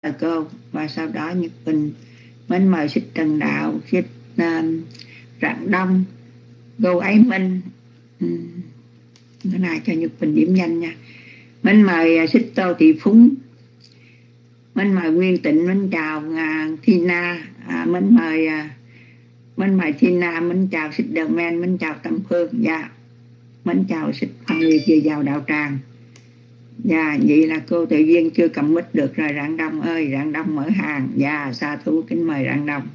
cô. Và sau đó Nhật Bình mến mời Xích Trần Đạo, Xích Rạng Đông, cô Ái Minh. Cái này cho Nhật Bình điểm danh nha. Mến mời Xích Tô Thị Phúng, mến mời Nguyên Tịnh, mến chào Thina, mến mời Thina, mến chào Xích Đờ Men, mến chào Tâm Phương. Dạ, mến chào Xích Hoàng Nguyệt về vào đạo tràng. Dạ, vậy là cô tự nhiên chưa cầm mic được rồi. Rạng Đông ơi, Rạng Đông mở hàng. Dạ, sa thú kính mời Rạng Đông.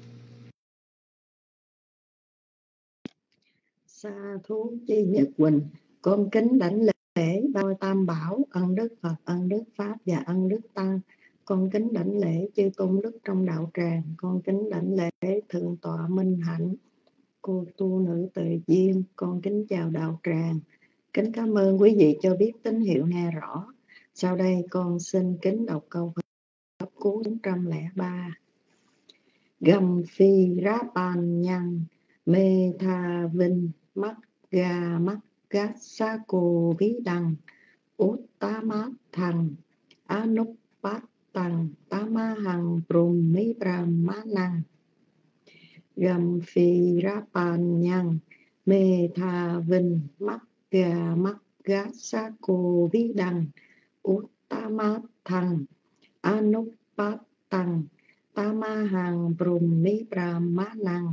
Sa thú chi Nhật Quỳnh, con kính đảnh lễ ba tam bảo, ân đức Phật, ân đức Pháp và ân đức Tăng. Con kính đảnh lễ chư tôn đức trong đạo tràng. Con kính đảnh lễ thượng tọa Minh Hạnh, cô tu nữ Tuệ Duyên. Con kính chào đạo tràng. Kính cảm ơn quý vị cho biết tín hiệu nghe rõ. Sau đây con xin kính đọc câu pháp cú 403. Gầm phi rá pan nhang mê tha vinh mắc ga sa cô ví đằng út tá mát thằng anup bát tằng tá ma hằng prum mi pram má năng. Gầm phi rá pan nhang mê tha vinh mắc ga sa cô ví đằng út tá mát thằng anup bát tằng tá ma hằng prum mi pram má năng.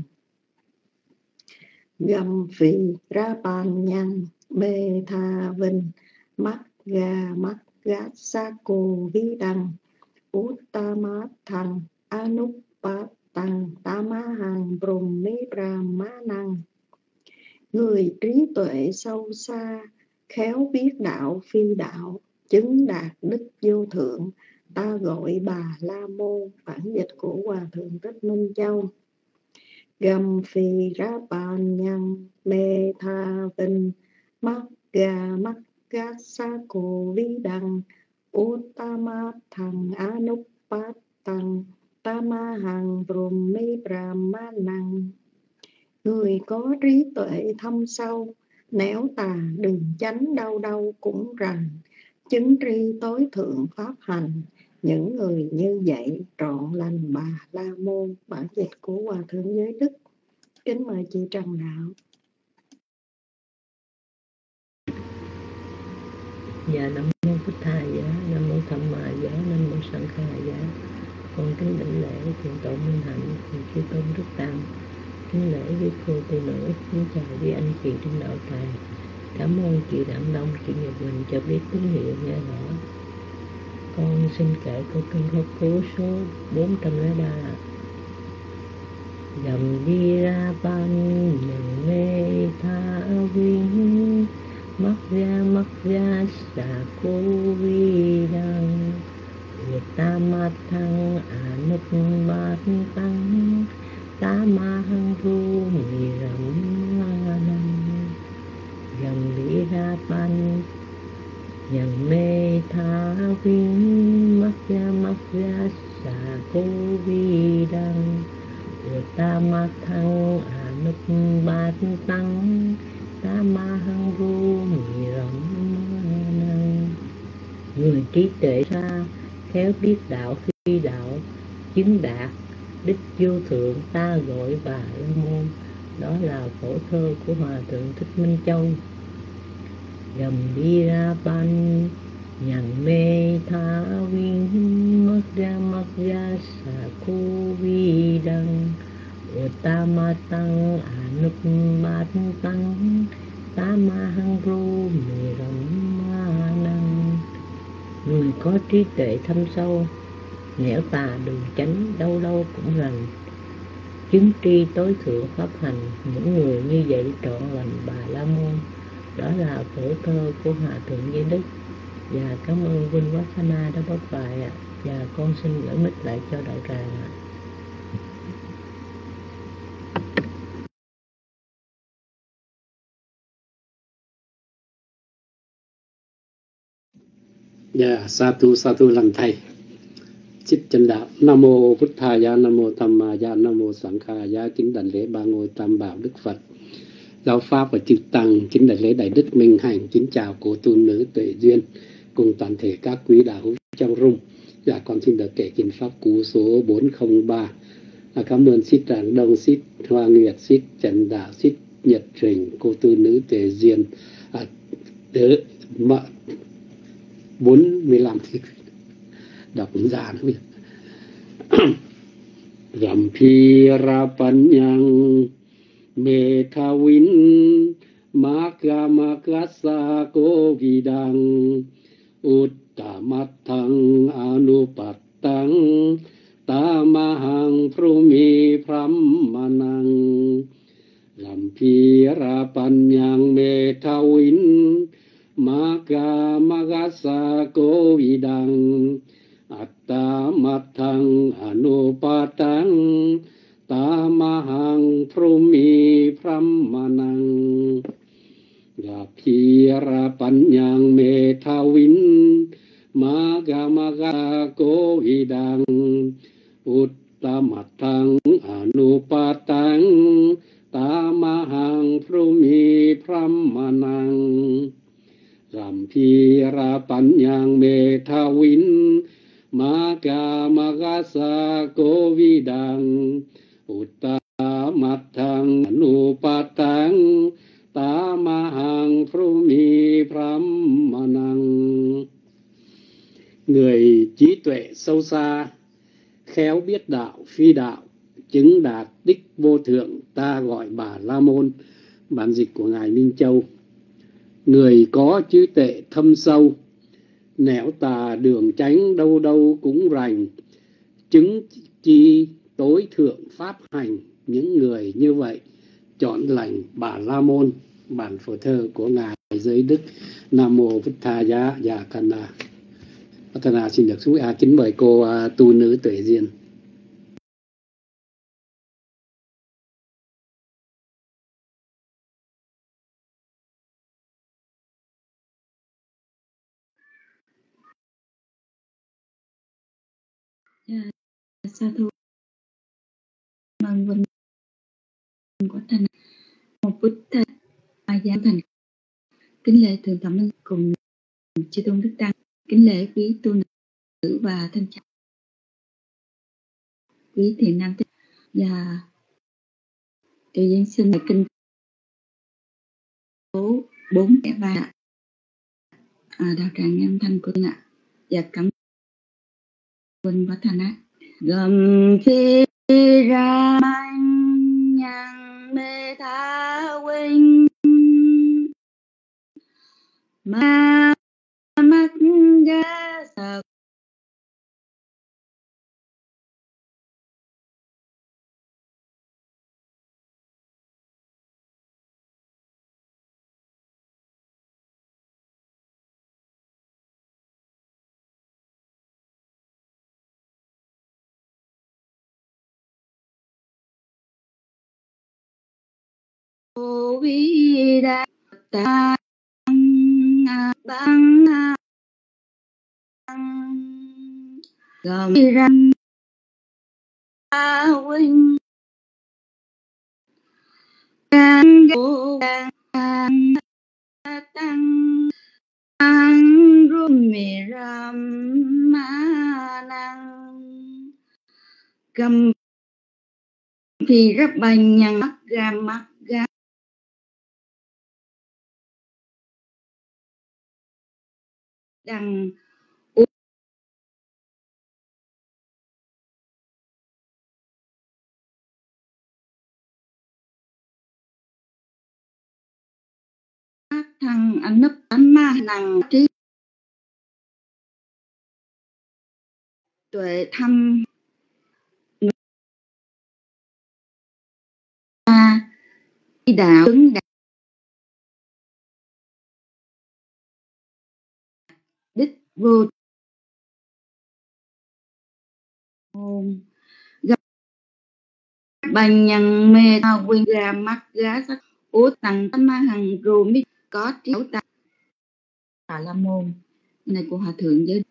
Gầm phi ra pan nhang mê tha vinh mắc ga sa cô vi đằng út ta mát thằng anup bát tằng tá ma hằng prum mi pram má năng. Người trí tuệ sâu xa, khéo biết đạo phi đạo, chứng đạt đức vô thượng, ta gọi Bà La Môn. Bản dịch của Hòa Thượng Thích Minh Châu. Gầm phi ra pan nhang mê tha vinh mắc ga sa cô vi đằng uttama thằng anup bát tằng tama hằng prum mi pram ma năng. Người có trí tuệ thâm sâu, nẻo tà đường chánh đâu đâu cũng rành, chứng tri tối thượng pháp hành. Những người như vậy trọn lành Bà La Môn. Bản dịch của Hòa Thượng Giới Đức. Kính mời chị Trần Đạo. Dạ, Nam Mô Phật Thầy Giá, Nam Mô Tham Ma Giá, Nam Mô Sanh Kha Giá. Con kính đảnh lễ thượng tọa Minh Hạnh, chư tôn đức tam. Kính lễ với cô tu nữ, kính chào với anh chị trên đạo tràng. Cảm ơn chị Rạng Đông, chị Nhật Bình cho biết tín hiệu nghe rõ. Con xin kể câu kinh pháp cú số 403. Gầm đi ra ban nhận mê tha vinh mắc ra xà cô vi đăng ta ma thăng nức bát tăng ta ma hăng ru mì rầm năng. Gầm đi ra ban nhận mê tha vinh mắc ra xà cô vi đăng ta ma thăng nức bát tăng ta ma hăng ru mì rầm năng. Người trí tuệ xa, khéo biết đạo phi đạo, chứng đạt đích vô thượng, ta gọi Bà La Môn. Đó là phổ thơ của Hòa Thượng Thích Minh Châu. Gầm đi ra ban nhận mê tha vinh mắc ra xà cô vi đăng ta ma tăng nức bát tăng ta ma hăng ru mì rầm năng. Người có trí tuệ thâm sâu, nẻo tà đường chánh đâu đâu cũng rành, chứng tri tối thượng pháp hành. Những người như vậy trọn lành Bà La Môn. Đó là phổ thơ của Hòa Thượng Giới Đức. Và cảm ơn Vinh Vassana đã bóc bài ạ. Và con xin gửi mic lại cho đạo tràng ạ. Dạ, sa tu lành thầy. Chích chân đạo. Nam mô Phật Thầy Giá, Nam mô Tham Ma Giá, Nam mô Sanh Kha Giá. Kính đảnh lễ ba ngôi tam bảo Đức Phật, Giáo Pháp và chư Tăng. Kính đảnh lễ Đại Đức Minh Hạnh. Kính chào cô tu nữ Tuệ Duyên cùng toàn thể các quý đạo hữu trong room. Dạ, con xin được kể kinh pháp cú số 403. Cảm ơn Sít Tràng Đông, Sít Hoa Nguyệt, Sít Trần Đạo, Sít Nhật Trình, cô tu nữ Tề Diên, đỡ 45 thì đọc cũng già nữa. Rampi Rapanyang Methawin Maka Makasa Kovidang Uttamathang Anupattang Tamahang Prumi Brahmanang Rampi Rapanyang Methawin Maka Makasa Kovidang Attamathang Anupatang Tamahang Prumi Brahmanang Gapira Panyang Methawin Maga Kovidang Uttamathang Anupatang Tamahang Prumi Brahmanang Gapira Panyang Methawin Maga Kovidang Uttamathang Anupatang Tamahang Prumi Brahmanang. Người trí tuệ sâu xa, khéo biết đạo phi đạo, chứng đạt đích vô thượng, ta gọi Bà La Môn. Bản dịch của Ngài Minh Châu. Người có trí tuệ thâm sâu, nẻo tà đường tránh, đâu đâu cũng rành, chứng chi tối thượng pháp hành. Những người như vậy chọn lành Bà La Môn. Bản phổ thơ của Ngài Giới Đức. Nam Mô Bụt Thà Giá Dạ Khana. Khana xin được xuống kính mời cô tu nữ Tuệ Diên. Sa thú mừng vinh của thành một Bút Thà Giá thành. Kính lễ thượng thẩm linh cùng chư tôn đức tăng, kính lễ quý tu nữ và thân cha, quý thiện nam tích và Tuệ Diên xin lời kinh số 403 đạo tràng âm thanh của Tiên ạ. Và cảm ơn và thành á gầm phi ra man nhang mê tha huynh ma mắt ga sạc ô vi đa ta băng gầm răng huynh can go tăng tăng run mì ram ma năng cầm thì rất bành nhằng mắt ga đằng thằng anh nấp tánh ma năng trí tuệ thâm ta đạo ứng đạt đích vô hồn gặp bành nhằng mê ta quyên ra mắt gá sắc ố tăng tánh ma hằng rô mít có trí ta Bà La Môn. Cái này của Hòa Thượng Giới.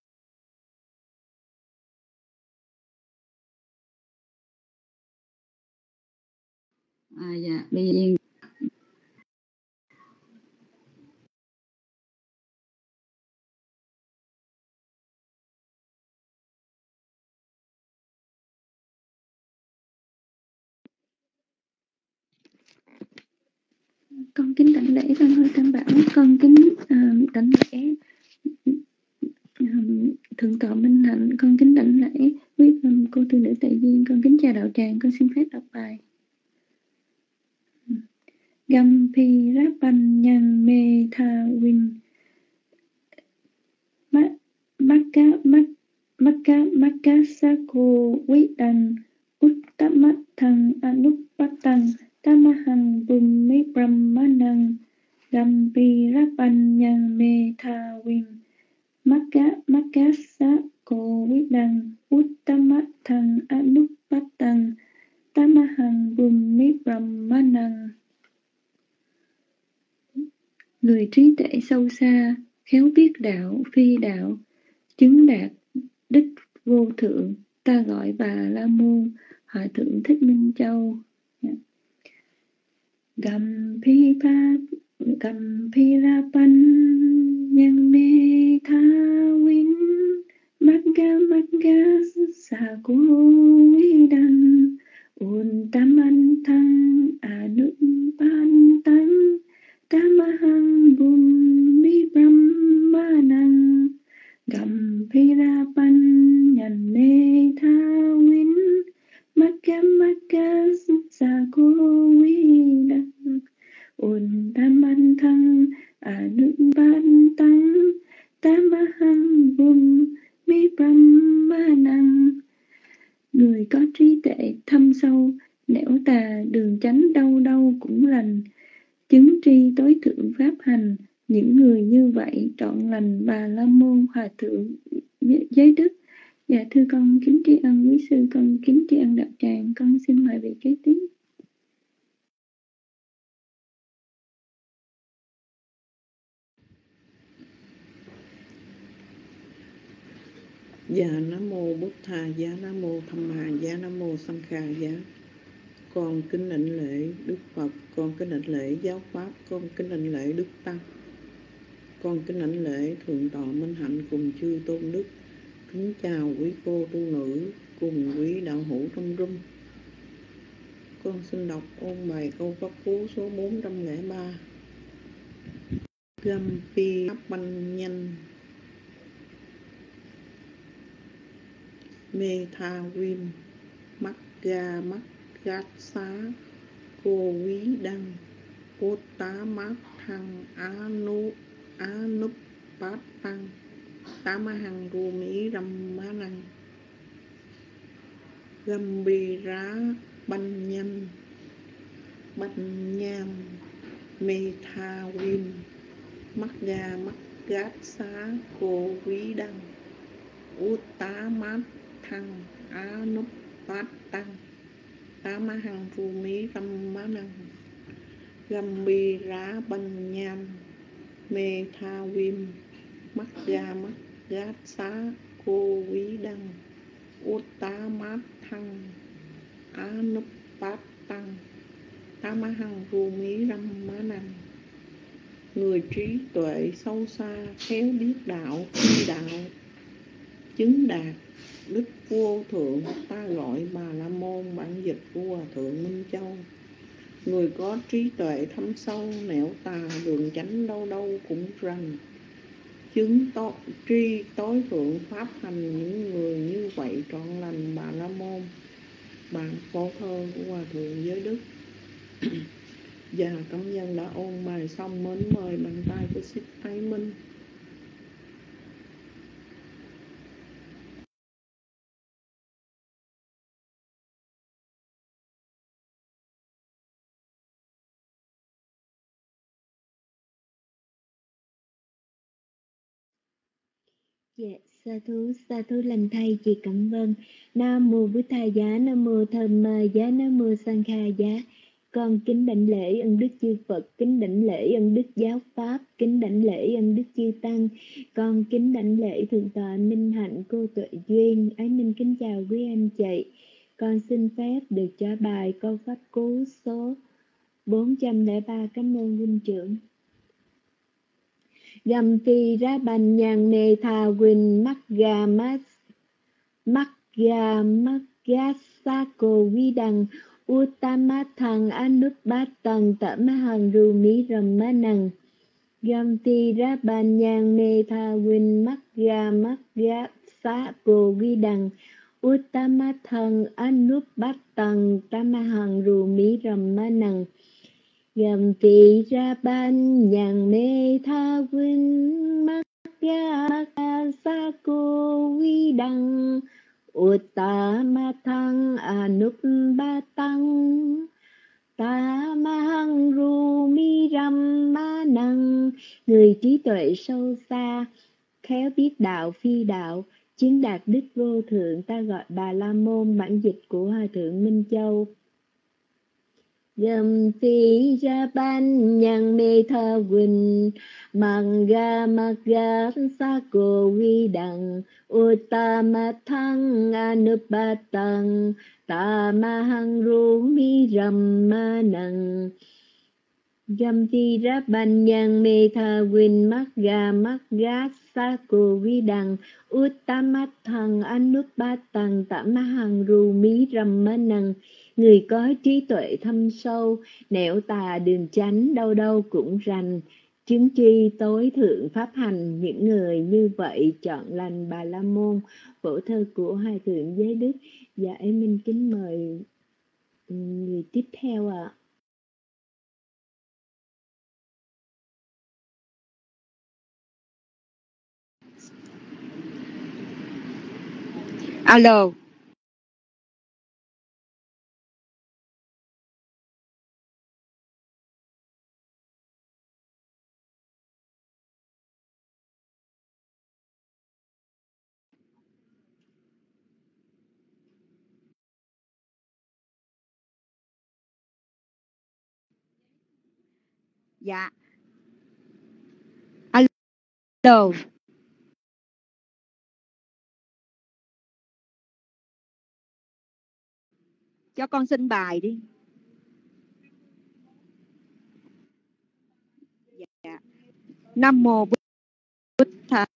Dạ, bây giờ Con kính đảnh lễ Văn Hơi Tam Bảo. Con kính đảnh lễ Thượng tọa Minh Hạnh. Con kính đảnh lễ quý cô tu nữ Tệ Duyên. Con kính chào đạo tràng. Con xin phép đọc bài. Gampirapannyang me tha win Makasako Vidang Uttamathang Anupatang Tamahang Bhummi Brahmanang Gampirapannyang me tha win Makasako Vidang Uttamathang Anupatang Tamahang Bhummi Brahmanang. Người trí tuệ sâu xa, khéo biết đạo, phi đạo, chứng đạt đích vô thượng, ta gọi Bà La Môn, Hòa thượng Thích Minh Châu. Gampirapannyang me tha win Makasako Vidang Uttamathang Anupatang Tamahang Bhummi Brahmanang Gampirapannyang me tha win Makasako Vidang Uttamathang Anupatang Tamahang Bhummi Brahmanang. Người có trí tuệ thâm sâu, nẻo tà đường chánh đâu đâu cũng lành, chứng tri tối thượng pháp hành. Những người như vậy trọn lành Bà La Môn, Hòa thượng giới đức. Dạ thưa con kính tri ân quý sư, con kính tri ân đạo tràng. Con xin mời vị kế tiếp. Dạ Nam Mô Bụt Thà Giá, Nam Mô Tham Hà Giá, Nam Mô Sanh Khà Giá. Con kính đảnh lễ Đức Phật, con kính đảnh lễ Giáo Pháp, con kính đảnh lễ Đức Tăng, con kính đảnh lễ Thượng tọa Minh Hạnh cùng chư tôn đức. Kính chào quý cô tu nữ cùng quý đạo hữu trong room. Con xin đọc ôn bài câu pháp cú số 403. Gampirapannyang me tha win Makasako Vidang Uttamathang Anupatang Tamahang Bhummi Brahmanang Gampirapannyang me tha win Makasako Vidang Uttamathang Anupatang Tamahang Bhummi Brahmanang Gampirapannyang me tha win Makasako Vidang Uttamathang Anupatang Tamahang Bhummi Brahmanang. Người trí tuệ sâu xa, khéo biết đạo, phi đạo, chứng đạt đức vô thượng, ta gọi Bà La Môn, bản dịch của Hòa thượng Minh Châu. Người có trí tuệ thâm sâu, nẻo tà đường chánh đâu đâu cũng rành, chứng tri tối thượng pháp hành. Những người như vậy trọn lành Bà La Môn, bản phổ thơ của Hòa thượng giới đức. Và công nhân đã ôn bài xong, mến mời bàn tay của Thích Ái Minh. Dạ, sa thú lành thầy, chị cảm ơn. Nam Mô Bụt Thà Giá, Nam Mô Tham Ma Giá, Nam Mô Sanh Kha Giá. Con kính đảnh lễ ân đức chư Phật, kính đảnh lễ ân đức giáo Pháp, kính đảnh lễ ân đức chư Tăng. Con kính đảnh lễ Thượng tọa Minh Hạnh, cô Tuệ Duyên. Ái Minh kính chào quý anh chị. Con xin phép được trả bài câu pháp cú số 403. Cảm ơn huynh trưởng. Gampirapannyang me tha win Makasako Vidang Uttamathang Anubbatan Tamahang Rumi Rammanang Gamti Rabanyang Metha Win Magga Magga Sa Cô Vi Đằng Uttamathang Anubbatan Tamahang Rumi Rammanang Gamti Rabanyang Metha Win Magga Magga Sa Cô Vi Đằng Uttamathang Anubbatan Tamahang Rumi Rammanang. Người trí tuệ sâu xa, khéo biết đạo phi đạo, chứng đạt đích vô thượng, ta gọi Bà La Môn. Bản dịch của Hòa thượng Minh Châu. Gamti Rabanyang Metha Vin Magga Magga Sa Cô Vi Đằng Uttamathang Anubbatan Tamahang Rumi Rammanang Gamti Rabanyang Metha Vin Magga Magga Sa Cô Vi Đằng Uttamathang Anubbatan Tamahang Rumi Rammanang. Người có trí tuệ thâm sâu, nẻo tà đường chánh, đâu đâu cũng rành, chứng chi tối thượng pháp hành. Những người như vậy chọn lành Bà La Môn. Phổ thơ của Hòa thượng Giới Đức. Dạ em minh kính mời người tiếp theo ạ. Alo. Dạ. Alo. Cho con xin bài đi. Dạ. Nam mô Bụt Thà.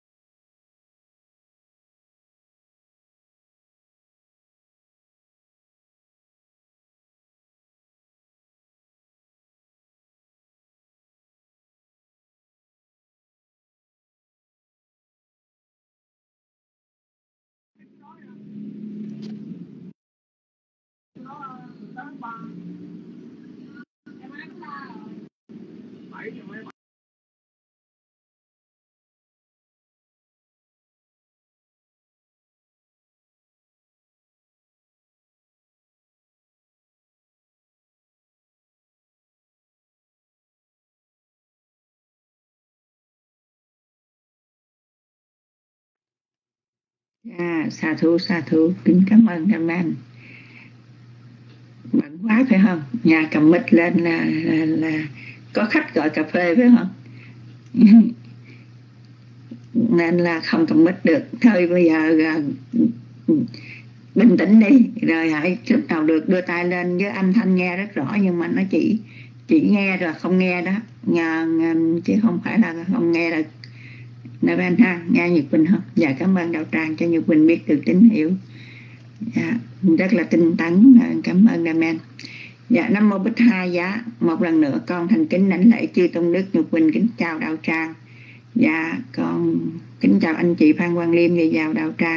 Sa thú, kính cảm ơn các bạn. Bận quá phải không? Nhà cầm mic lên là có khách gọi cà phê phải không? Nên là không cầm mic được. Thôi bây giờ bình tĩnh đi, rồi hãy lúc nào được đưa tay lên. Với anh Thanh nghe rất rõ, nhưng mà nó chỉ nghe rồi không nghe đó, chứ không phải là không nghe được. Nè bạn ha, nghe Nhật Bình không? Dạ cảm ơn Đạo Tràng cho Nhật Bình biết được tín hiệu. Dạ, rất là tinh tấn, cảm ơn Đà Men. Dạ, Nam Mô Bích Hai Giá. Một lần nữa con thành kính đảnh lễ chư tôn đức. Nhật Bình kính chào Đạo Tràng. Dạ, con kính chào anh chị Phan Quang Liêm và vào Đạo Tràng.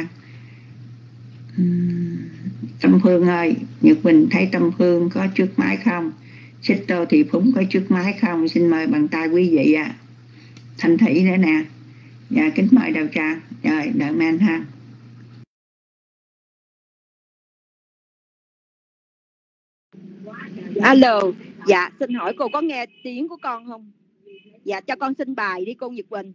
Tâm Phương ơi, Nhật Bình thấy Tâm Phương có trước máy không? Xích Tô Thị Phúng có trước máy không? Xin mời bàn tay quý vị ạ. Thanh Thủy nữa nè. Dạ, kính mời Đạo Tràng. Rồi, đợi men ha. Alo. Dạ, xin hỏi cô có nghe tiếng của con không? Dạ, cho con xin bài đi cô Nhật Bình.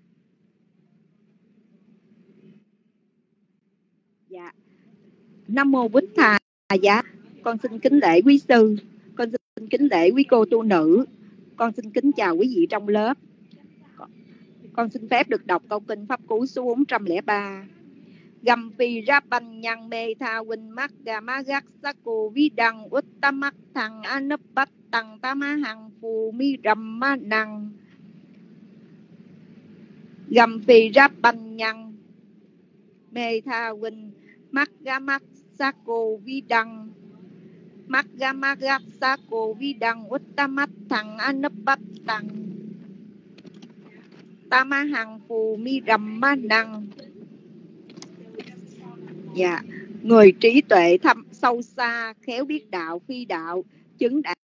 Dạ. Nam mô Bích Thà Giá. Con xin kính lễ quý sư. Con xin kính lễ quý cô tu nữ. Con xin kính chào quý vị trong lớp. Con xin phép được đọc câu kinh Pháp Cú số 403. Gầm phi Rabanyang Metha Vin Magga Magga Sa Cô Vi Đằng Uttamathang Anubbatan Tamahang Rumi Rammanang. Gầm phi Rabanyang Metha Vin Magga Magga Sa Cô Vi Đằng Maggamaggasako vidang uttamattang anupattang tamahang phù mi rammanang. Dạ, người trí tuệ thâm sâu xa, khéo biết đạo phi đạo, chứng đạt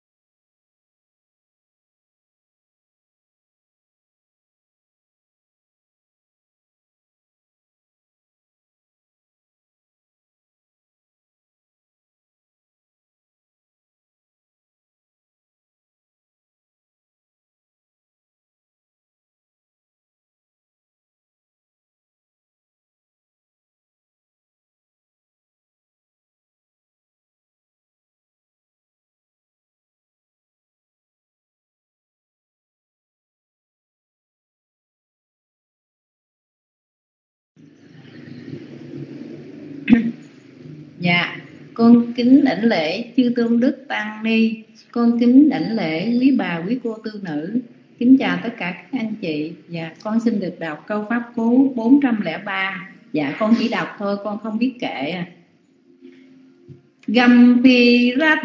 Dạ, con kính đảnh lễ chư tôn đức tăng ni, con kính đảnh lễ quý bà quý cô tư nữ, kính chào tất cả các anh chị. Dạ, con xin được đọc câu pháp cú 403. Dạ, con chỉ đọc thôi, con không biết kệ. Gampira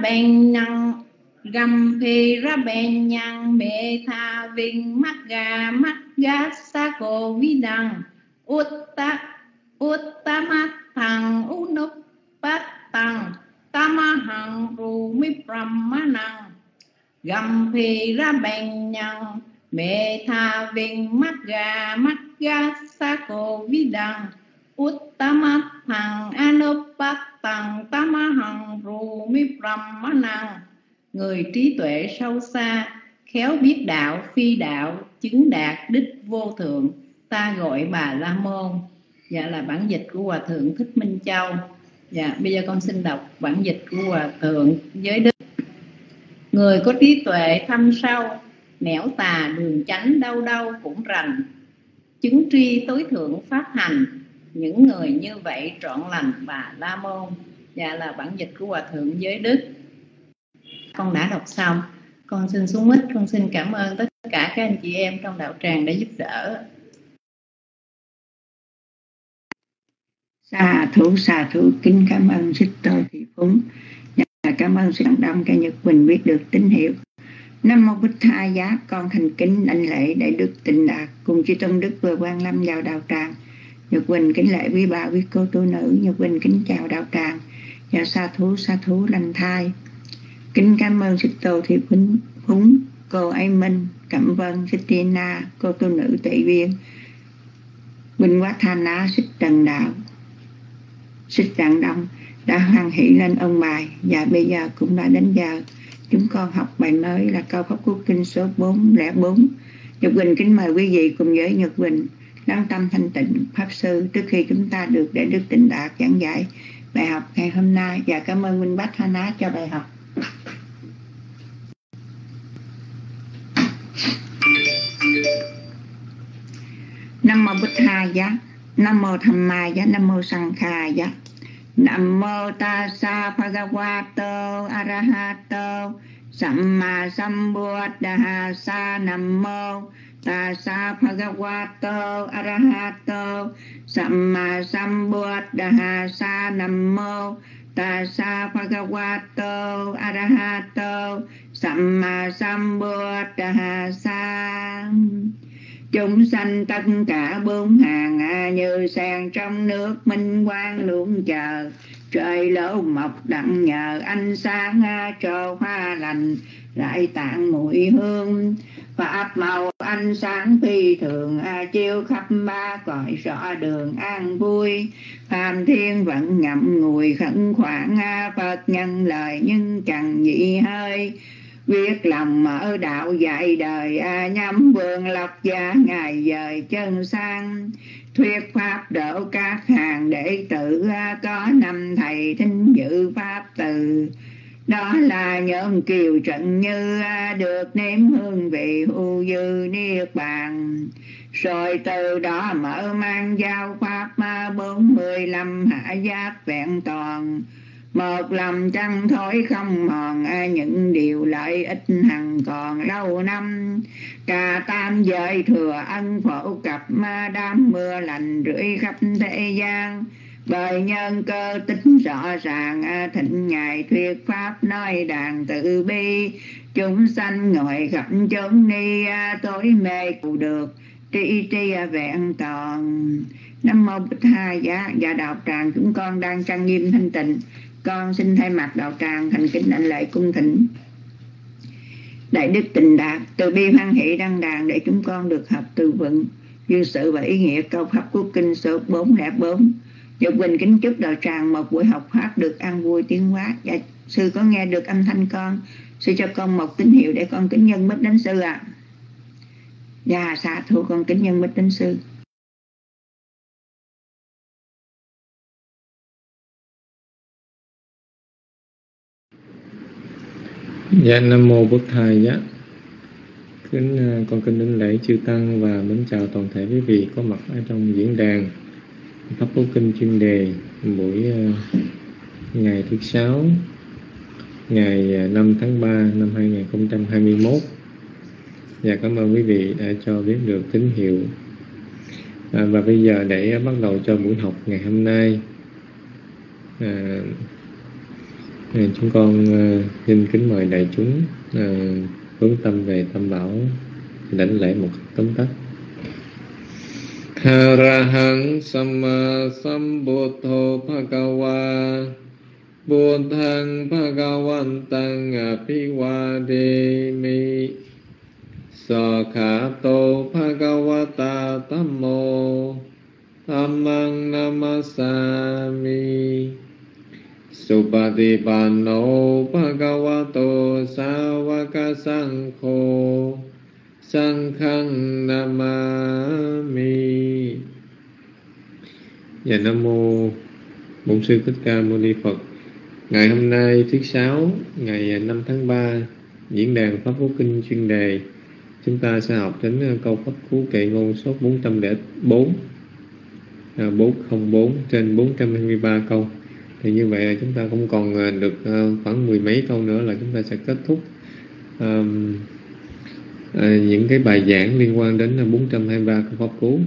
ben nhang mê tha vinh magga sako vidang uttamattang unupattang tamahang rumi brahmanang. Gampira ben nhang mê tha vinh magga sako vidang uttamattang anupattang tamahang rumi brahmanang. Người trí tuệ sâu xa, khéo biết đạo phi đạo, chứng đạt đích vô thượng, ta gọi bà La Môn. Dạ, là bản dịch của Hòa Thượng Thích Minh Châu. Dạ, bây giờ con xin đọc bản dịch của Hòa Thượng Giới Đức. Người có trí tuệ thâm sâu, nẻo tà đường chánh đâu đâu cũng rành, chứng tri tối thượng pháp hành, những người như vậy trọn lành bà La Môn. Dạ, là bản dịch của Hòa Thượng Giới Đức. Con đã đọc xong. Con xin xuống mic. Con xin cảm ơn tất cả các anh chị em trong đạo tràng đã giúp đỡ. Xà thủ kính cảm ơn Sister Thị Phúng. Cảm ơn sự đông ca Nhật Quỳnh biết được tín hiệu. Nam mô Bích Tha Giá, con thành kính đảnh lễ Đại Đức Tịnh Đạt cùng chư tôn đức vừa quan lâm vào đạo tràng. Nhật Quỳnh kính lễ quý bà quý cô tu nữ. Nhật Quỳnh kính chào đạo tràng. Và sa thú lành thai. Kính cảm ơn Sister Thị Phúng, cô Ái Minh, Cẩm Vân, Christina, cô tu nữ Tệ Viên, Quỳnh Quát Tha Ná, Xích Trần Đạo, Xích Tràng Đông đã hoan hỷ lên ôn bài. Và bây giờ cũng đã đến giờ chúng con học bài mới là câu pháp cú kinh số 404. Nhật Quỳnh kính mời quý vị cùng với Nhật Quỳnh lắng tâm thanh tịnh pháp sư trước khi chúng ta được Đại Đức Tịnh Đạt giảng giải bài học ngày hôm nay. Và cảm ơn Quỳnh Bách Tha Ná cho bài học. Nam mô Bích Tha Giá, Nam mô Tham Ma Giá, Nam mô Sang Kha Giá. Nam mô Tassa Bhagavato Arahato Samma Sambuddhassa. Nam mô Tassa Bhagavato Arahato Samma Sambuddhassa. Nam mô Tassa Bhagavato Arahato Samma Sambuddhassa. Chúng sanh tất cả bốn hàng như sen trong nước minh quang luôn chờ, trời lỗ mọc đặng nhờ ánh sáng cho hoa lành lại tạng mùi hương. Pháp màu ánh sáng phi thường chiếu khắp ba cõi rõ đường an vui. Phàm thiên vẫn ngậm ngùi khẩn khoản Phật nhân lời nhưng chẳng nhị hơi. Quyết lòng mở đạo dạy đời nhắm vương lộc gia ngày dời chân sang. Thuyết pháp độ các hàng đệ tử có năm thầy thính dự pháp từ. Đó là nhóm kiều trận như được nếm hương vị hưu dư niết bàn. Rồi từ đó mở mang giao pháp 45 hạ giác vẹn toàn. Một lòng chẳng thối không mòn những điều lợi ích hằng còn lâu năm. Cả tam giới thừa ân phổ cập đám mưa lành rưỡi khắp thế gian. bởi nhân cơ tính rõ ràng, thịnh ngài thuyết pháp nói đàn từ bi, chúng sanh ngồi khắp chốn ni, tối mê cụ được tri tri vẹn toàn. Nam mô Bích Tha Giá. Và đạo tràng chúng con đang trang nghiêm thanh tịnh, con xin thay mặt đạo tràng thành kính đảnh lễ cung thỉnh Đại Đức Tịnh Đạt từ bi hoan hỷ đăng đàn để chúng con được học từ vựng dư sự và ý nghĩa câu pháp quốc kinh số 404. Dục Quỳnh kính chúc đạo tràng một buổi học pháp được an vui tiến hóa. Dạ, sư có nghe được âm thanh con, sư cho con một tín hiệu để con kính nhân bích đến sư ạ. Dạ, xa thưa con kính nhân bích đến sư. Dạ, Nam Mô Bụt Thầy Giá. Con kính đảnh lễ chư Tăng và mến chào toàn thể quý vị có mặt ở trong diễn đàn Pháp Quốc Kinh chuyên đề buổi ngày thứ 6, ngày 5 tháng 3 năm 2021. Và cảm ơn quý vị đã cho biết được tín hiệu. Và bây giờ để bắt đầu cho buổi học ngày hôm nay, chúng con xin kính mời đại chúng hướng tâm về Tam Bảo, đảnh lễ một cách tóm tắt. Arahang Samma Sambuddho Bhagava Buddhang Bhagavantang Abhivademi Sakhato Bhagavata Tammo Dhammang Namasami Supatipanno Bhagavato Savaka Sankho Sankhang Namami. Và Nam Mô Bổn Sư Thích Ca Mâu Ni Phật. Ngày hôm nay thứ 6, ngày 5 tháng 3, diễn đàn Pháp Quốc Kinh chuyên đề, chúng ta sẽ học đến câu pháp cú kệ ngôn số 404, 404 trên 423 câu. Thì như vậy chúng ta cũng còn được khoảng 10 mấy câu nữa là chúng ta sẽ kết thúc những cái bài giảng liên quan đến 423 câu pháp cú.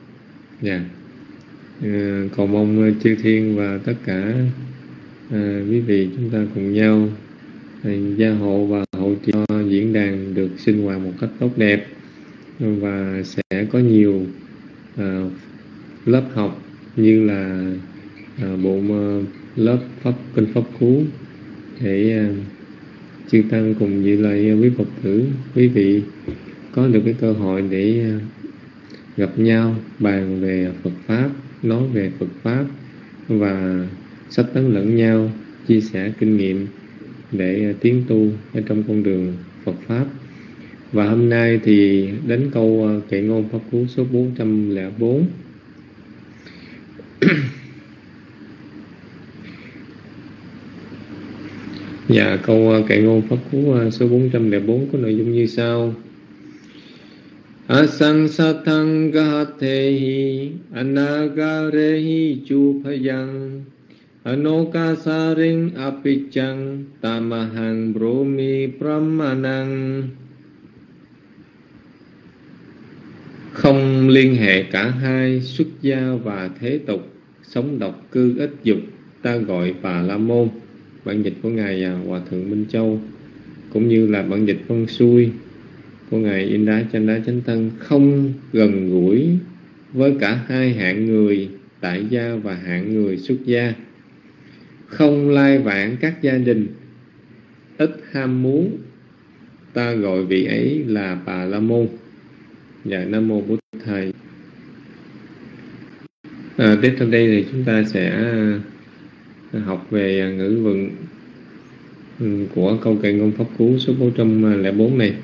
Cầu mong chư thiên và tất cả quý vị chúng ta cùng nhau gia hộ và hỗ trợ cho diễn đàn được sinh hoạt một cách tốt đẹp, và sẽ có nhiều lớp học như là bộ lớp kinh pháp cú để chư tăng cùng với lại quý Phật tử, quý vị có được cái cơ hội để gặp nhau, bàn về Phật Pháp, nói về Phật Pháp và sách tấn lẫn nhau, chia sẻ kinh nghiệm để tiến tu ở trong con đường Phật Pháp. Và hôm nay thì đến câu kệ ngôn pháp cú số 404. Dạ, câu kệ ngôn pháp cú số 404 có nội dung như sau: Asangsatang gahatehi anagarehi chupayang anokasaring apichang tamahang bromi brahmanang. Không liên hệ cả hai, xuất gia và thế tục, sống độc cư ít dục, ta gọi Bà La Môn. Bản dịch của Ngài Hòa Thượng Minh Châu, cũng như là bản dịch văn xuôi của Ngài Inda Chanda Chánh Tân, không gần gũi với cả hai hạng người tại gia và hạng người xuất gia, không lai vãng các gia đình, ít ham muốn, ta gọi vị ấy là Bà La Môn. Dạ, Nam Mô Bụt Thầy. Tiếp theo đây thì chúng ta sẽ học về ngữ vựng của câu kệ ngôn pháp cú số 404 này.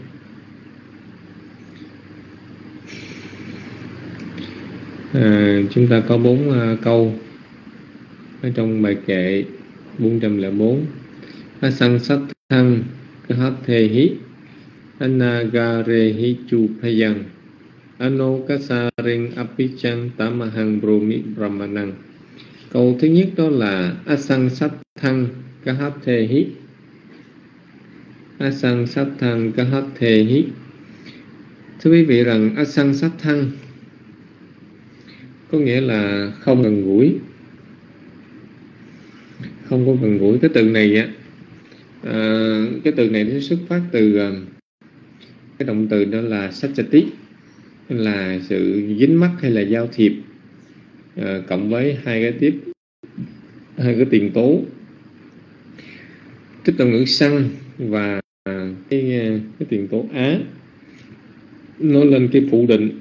Chúng ta có 4 câu ở trong bài kệ 404. Asang sát thăng kahathehi anagarehi chupayang anokasaring apichang tamahang bromi brahmanang. Câu thứ nhất đó là Asang sát thăng kahathehi. Asang sát thăng kahathehi. Thưa quý vị rằng Asang sát thăng có nghĩa là không gần gũi, không có gần gũi. Cái từ này á, cái từ này nó xuất phát từ cái động từ đó là sachati, là sự dính mắc hay là giao thiệp, cộng với hai cái tiền tố, tích động ngữ sanh và cái tiền tố á, nó lên cái phủ định,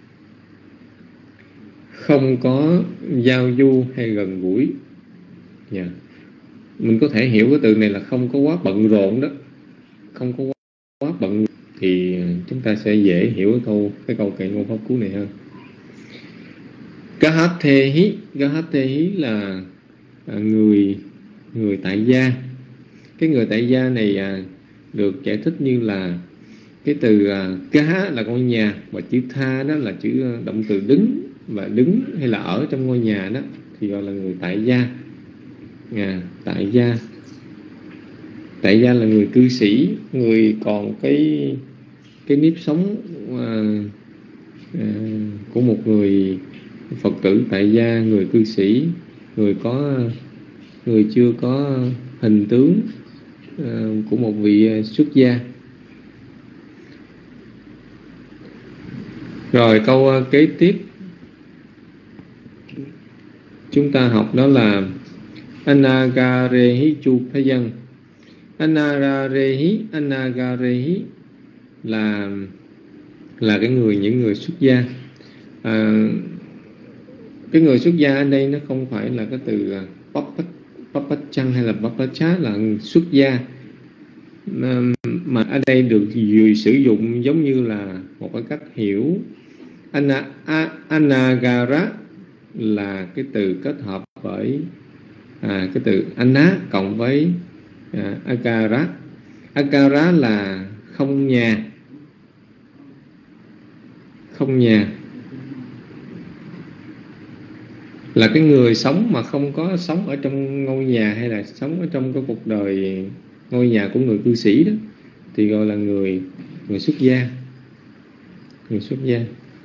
không có giao du hay gần gũi. Mình có thể hiểu cái từ này là không có quá bận rộn đó, không có quá bận, thì chúng ta sẽ dễ hiểu cái câu kệ ngôn pháp cú này hơn. Gahatehi là người tại gia. Cái người tại gia này được giải thích như là cái từ Gaha là ngôi nhà, và chữ Tha đó là chữ động từ đứng, và đứng hay là ở trong ngôi nhà đó thì gọi là người tại gia. Tại gia, tại gia là người cư sĩ, người còn cái nếp sống của một người Phật tử tại gia, người cư sĩ, người chưa có hình tướng của một vị xuất gia. Rồi câu kế tiếp chúng ta học đó là Anagarehi Chupayan. Anagarehi là những người xuất gia. Cái người xuất gia ở đây nó không phải là cái từ Papachang hay là Papacha là xuất gia, mà ở đây được sử dụng giống như là một cái cách hiểu. Anagara là cái từ kết hợp bởi cái từ Anna cộng với Agara. Agara là không nhà, là cái người sống mà không có sống ở trong ngôi nhà hay là sống ở trong cái cuộc đời ngôi nhà của người cư sĩ đó, thì gọi là người xuất gia. Người xuất gia.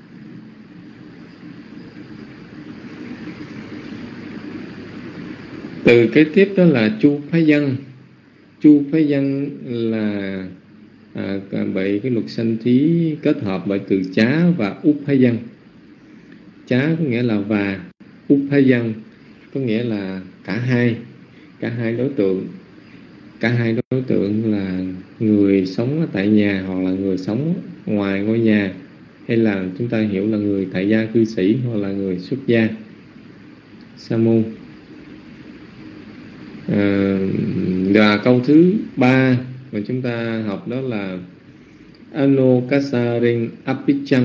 Từ kế tiếp đó là Chu Phá Dân. Chu Phá Dân là bởi cái luật sanh thí kết hợp bởi từ chá và Upha Dân. Chá có nghĩa là và, Upha Dân có nghĩa là cả hai đối tượng. Cả hai đối tượng là người sống tại nhà hoặc là người sống ngoài ngôi nhà, hay là chúng ta hiểu là người tại gia cư sĩ hoặc là người xuất gia sa môn. Và câu thứ 3 mà chúng ta học đó là Anokasaring Apichang.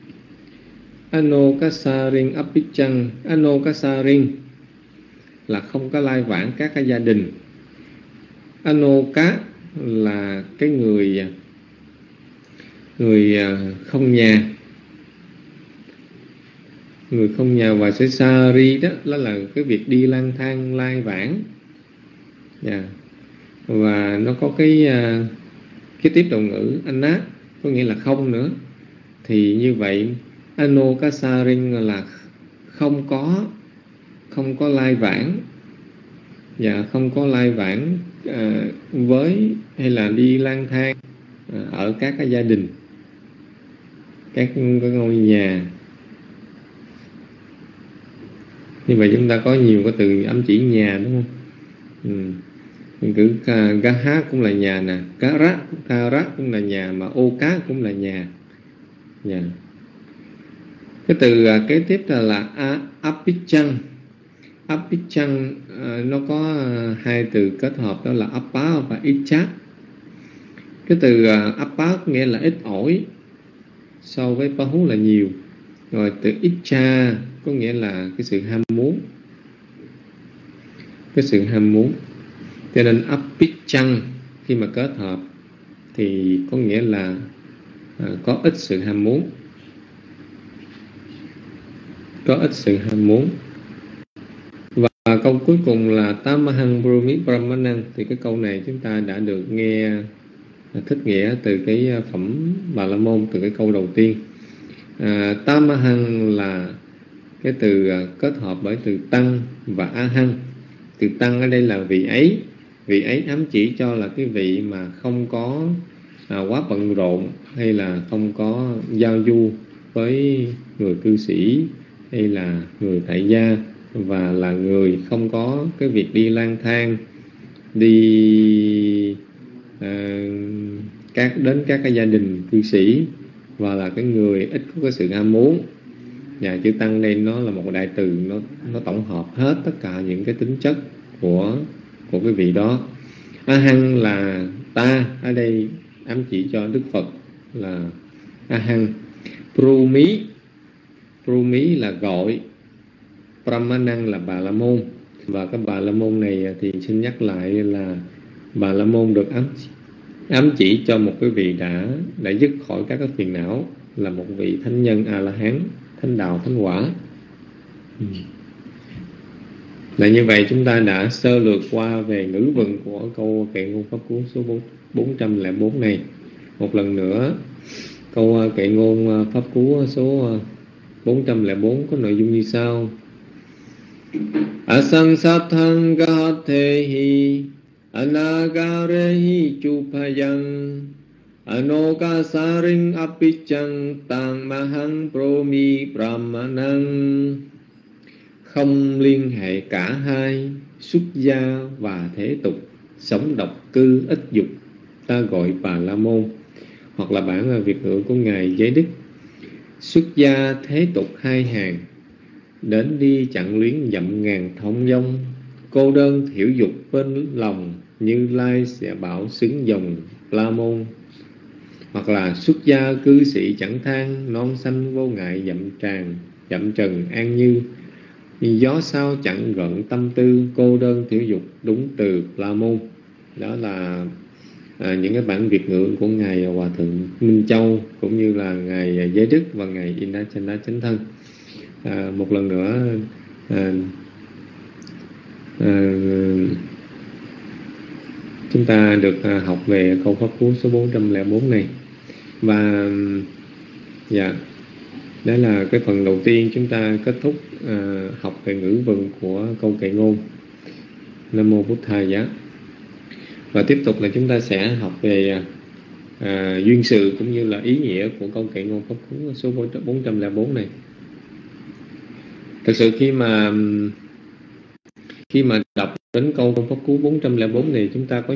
Anokasaring Apichang. Anokasaring là không có lai vãng các cái gia đình. Anoka là cái người không nhà, người không nhà, và sari đó là cái việc đi lang thang lai vãng. Và nó có cái tiếp động ngữ anna có nghĩa là không nữa. Thì như vậy Anokasaring là không có lai vãng, và không có lai vãng với hay là đi lang thang ở các cái gia đình, các cái ngôi nhà. Như vậy chúng ta có nhiều cái từ ám chỉ nhà, đúng không? Từ Gaha cũng là nhà nè, Kara cũng là nhà, mà Oka cũng là nhà. Cái từ kế tiếp là Apichang. Apichang nó có hai từ kết hợp đó là Appa và Icha. Cái từ Appa nghĩa là ít ỏi, so với Pahu là nhiều. Rồi từ Icha có nghĩa là cái sự ham muốn. Cái sự ham muốn. Cho nên Apichang khi mà kết hợp thì có nghĩa là có ít sự ham muốn. Có ít sự ham muốn. Và câu cuối cùng là Tamahang Brahmi Brahmanan. Thì cái câu này chúng ta đã được nghe thích nghĩa từ cái phẩm Bà La Môn, từ cái câu đầu tiên. Tamahang là cái từ kết hợp bởi từ tăng và ahang. Từ tăng ở đây là vị ấy. Vị ấy ám chỉ cho là cái vị mà không có quá bận rộn, hay là không có giao du với người cư sĩ hay là người tại gia, và là người không có cái việc đi lang thang, đi đến các cái gia đình cư sĩ, và là cái người ít có cái sự ham muốn. Và chữ tăng đây nó là một đại từ, nó tổng hợp hết tất cả những cái tính chất của cái vị đó. A Hăng là ta, ở đây ám chỉ cho Đức Phật là A Hăng. Prumi là gọi, Brahmanang là Bà La Môn. Và cái Bà La Môn này thì xin nhắc lại là Bà La Môn được ám chỉ cho một cái vị đã dứt khỏi các cái phiền não, là một vị thánh nhân A La Hán, thánh đạo, thánh quả. Là như vậy, chúng ta đã sơ lược qua về ngữ vựng của câu Kệ Ngôn Pháp Cú số 404 này. Một lần nữa, câu Kệ Ngôn Pháp Cú số 404 có nội dung như sau: Asangsatthang gathehi anagarehi chupayang anogasaring apichang tang mahang promi brahmanang. Không liên hệ cả hai, xuất gia và thế tục, sống độc cư ít dục, ta gọi Bà La Môn. Hoặc là bản Việt ngữ của Ngài Giới Đức: xuất gia thế tục hai hàng, đến đi chặng luyến dặm ngàn thông dông, cô đơn thiểu dục bên lòng, Như Lai sẽ bảo xứng dòng La Môn. Hoặc là xuất gia cư sĩ chẳng than, non xanh vô ngại dặm trần an như, gió sao chẳng gợn tâm tư, cô đơn thiểu dục đúng từ La Môn. Đó là những cái bản Việt ngữ của Ngài Hòa Thượng Minh Châu, cũng như là Ngài Giới Đức và Ngài Inachanda Chánh Thân. Một lần nữa chúng ta được học về câu Pháp Cú số 404 này. Và đó là cái phần đầu tiên chúng ta kết thúc học về ngữ vựng của câu Kệ Ngôn Nam Mô Bụt Thầy Giá. Và tiếp tục là chúng ta sẽ học về duyên sự cũng như là ý nghĩa của câu Kệ Ngôn Pháp Cú số 404 này. Thật sự khi mà đọc đến câu Pháp Cú 404 này, chúng ta có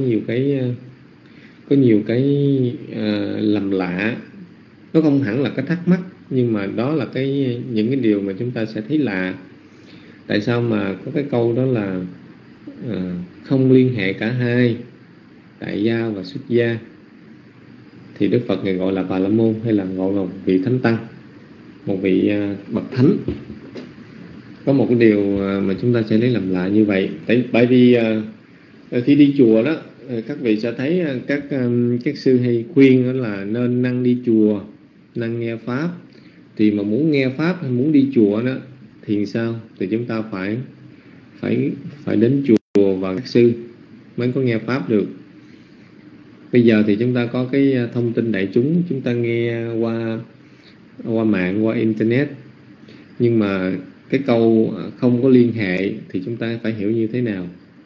nhiều cái lầm lạ. Nó không hẳn là cái thắc mắc, nhưng mà đó là những cái điều mà chúng ta sẽ thấy lạ. Tại sao mà có cái câu đó là không liên hệ cả hai, tại gia và xuất gia, thì Đức Phật Ngài gọi là Bà La Môn, hay là gọi là một vị thánh tăng, một vị bậc thánh? Có một cái điều mà chúng ta sẽ lấy làm lạ như vậy. Bởi vì khi đi chùa đó, các vị sẽ thấy các sư hay khuyên đó là nên năng đi chùa, năng nghe Pháp. Thì mà muốn nghe Pháp hay muốn đi chùa đó thì sao? Thì chúng ta phải đến chùa và các sư mới có nghe Pháp được. Bây giờ thì chúng ta có cái thông tin đại chúng, chúng ta nghe qua mạng, qua Internet. Nhưng mà cái câu không có liên hệ thì chúng ta phải hiểu như thế nào?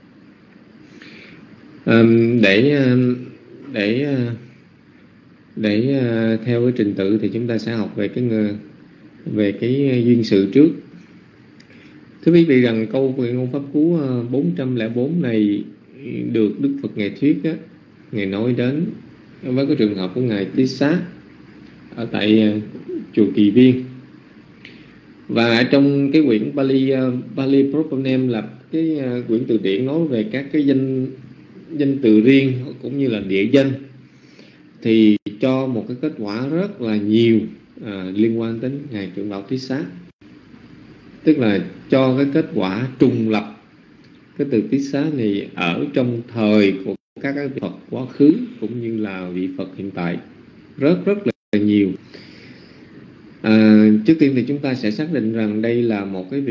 Để theo cái trình tự thì chúng ta sẽ học về cái duyên sự trước. Thưa quý vị rằng câu Kệ Ngôn Pháp Cú 404 này được Đức Phật Ngài thuyết á, Ngài nói đến với cái trường hợp của Ngài Tý Xá ở tại chùa Kỳ Viên. Và trong cái quyển Pali Proponam là cái quyển từ điển nói về các cái danh từ riêng cũng như là địa danh, thì cho một cái kết quả rất là nhiều liên quan đến Ngài Trưởng Bảo Tý Xá. Tức là cho cái kết quả trùng lập cái từ Tý Xá này ở trong thời của các cái vị Phật quá khứ cũng như là vị Phật hiện tại rất là nhiều. Trước tiên thì chúng ta sẽ xác định rằng đây là một cái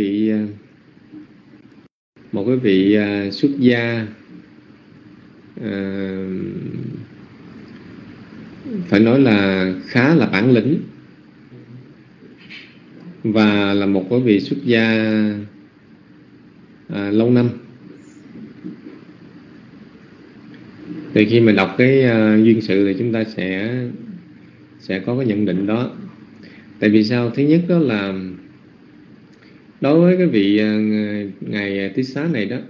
vị xuất gia, phải nói là khá là bản lĩnh, và là một cái vị xuất gia lâu năm. Thì khi mình đọc cái duyên sự thì chúng ta sẽ có cái nhận định đó. Tại vì sao? Thứ nhất đó là đối với cái vị ngài Tiết Xá này đó,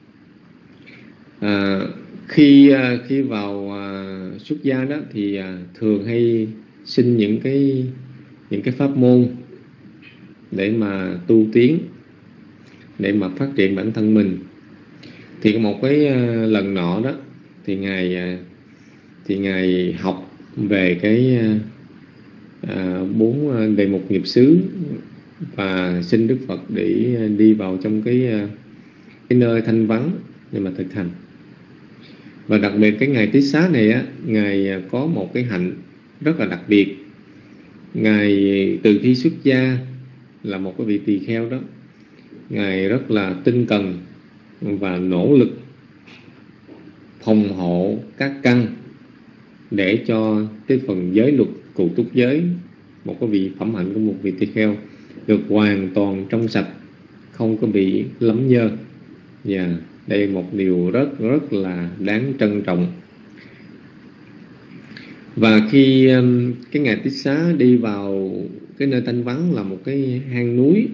khi vào xuất gia đó thì thường hay xin những cái pháp môn để mà tu tiến, để mà phát triển bản thân mình. Thì một cái lần nọ đó thì ngài học về cái 4 đề mục nghiệp xứ và xin Đức Phật để đi vào trong cái nơi thanh vắng để mà thực hành. Và đặc biệt cái ngài Tiết Xá này á, ngài có một cái hạnh rất là đặc biệt. Ngài từ khi xuất gia là một cái vị tỳ kheo đó, ngài rất là tinh cần và nỗ lực phòng hộ các căn để cho cái phần giới luật cụ túc giới, một cái vị phẩm hạnh của một vị tỳ kheo được hoàn toàn trong sạch, không có bị lấm nhơ. Và đây là một điều rất là đáng trân trọng. Và khi cái ngài Tiết Xá đi vào cái nơi thanh vắng là một cái hang núi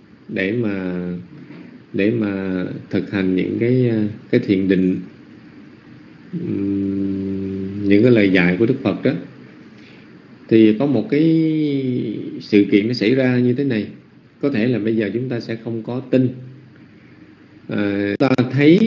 để mà thực hành những cái thiền định, những cái lời dạy của Đức Phật đó, thì có một cái sự kiện nó xảy ra như thế này. Có thể là bây giờ chúng ta sẽ không có tin. Ta thấy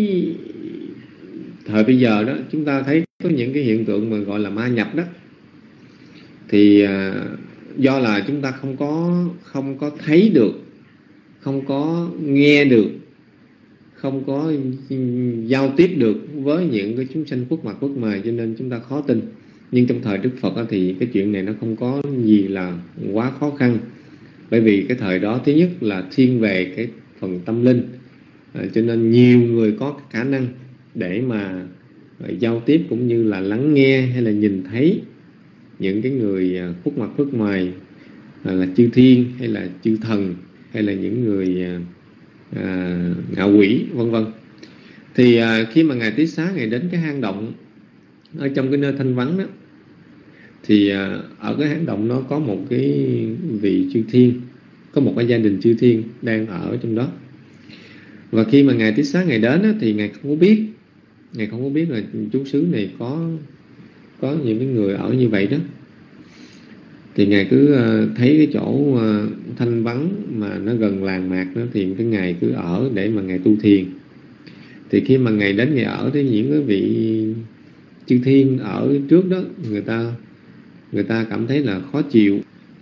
thời bây giờ đó, chúng ta thấy có những cái hiện tượng mà gọi là ma nhập đó. Thì do là chúng ta không có thấy được, không có nghe được, không có giao tiếp được với những cái chúng sanh khuất mặt khuất mày, cho nên chúng ta khó tin. Nhưng trong thời Đức Phật thì cái chuyện này nó không có gì là quá khó khăn. Bởi vì cái thời đó thứ nhất là thiên về cái phần tâm linh, cho nên nhiều người có khả năng để mà giao tiếp cũng như là lắng nghe hay là nhìn thấy những cái người khuất mặt khuất mày, là chư thiên hay là chư thần hay là những người ngạ quỷ vân vân. Thì khi mà ngài Tiết Xá ngài đến cái hang động ở trong cái nơi thanh vắng đó, thì ở cái hang động nó có một cái vị chư thiên, có một cái gia đình chư thiên đang ở trong đó. Và khi mà ngài Tiết Xá ngài đến đó, thì ngài không có biết là chú xứ này có những cái người ở như vậy đó. Thì ngài cứ thấy cái chỗ thanh vắng mà nó gần làng mạc đó, thì cái ngài cứ ở để mà ngài tu thiền. Thì khi mà ngài đến ngài ở thì những cái vị chư thiên ở trước đó, người ta cảm thấy là khó chịu.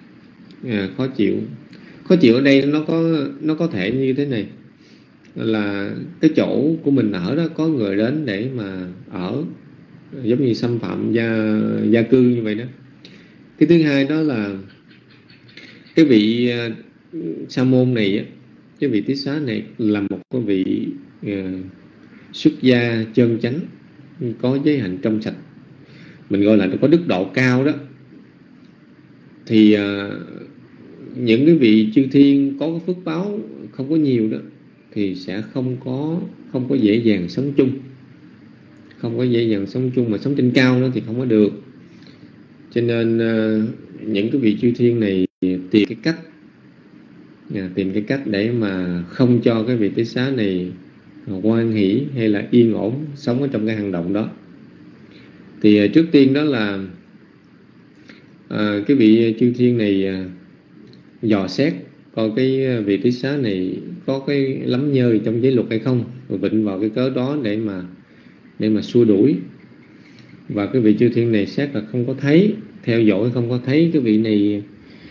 Khó chịu ở đây nó có thể như thế này, là cái chỗ của mình ở đó có người đến để mà ở, giống như xâm phạm gia cư như vậy đó. Cái thứ hai đó là cái vị sa môn này, cái vị Tiết Xá này là một cái vị xuất gia chân chánh, có giới hạnh trong sạch, mình gọi là có đức độ cao đó. Thì những cái vị chư thiên có cái phước báo không có nhiều đó, thì sẽ không có dễ dàng sống chung. Không có dễ dàng sống chung, mà sống trên cao đó thì không có được. Cho nên những cái vị chư thiên này tìm cái cách để mà không cho cái vị Tiết Xá này hoan hỷ hay là yên ổn sống ở trong cái hang động đó. Thì trước tiên đó là cái vị chư thiên này dò xét coi cái vị Tiết Xá này có cái lắm nhơ trong giới luật hay không, rồi vịnh vào cái cớ đó để mà xua đuổi. Và cái vị chư thiên này xét là không có thấy, theo dõi không có thấy cái vị này.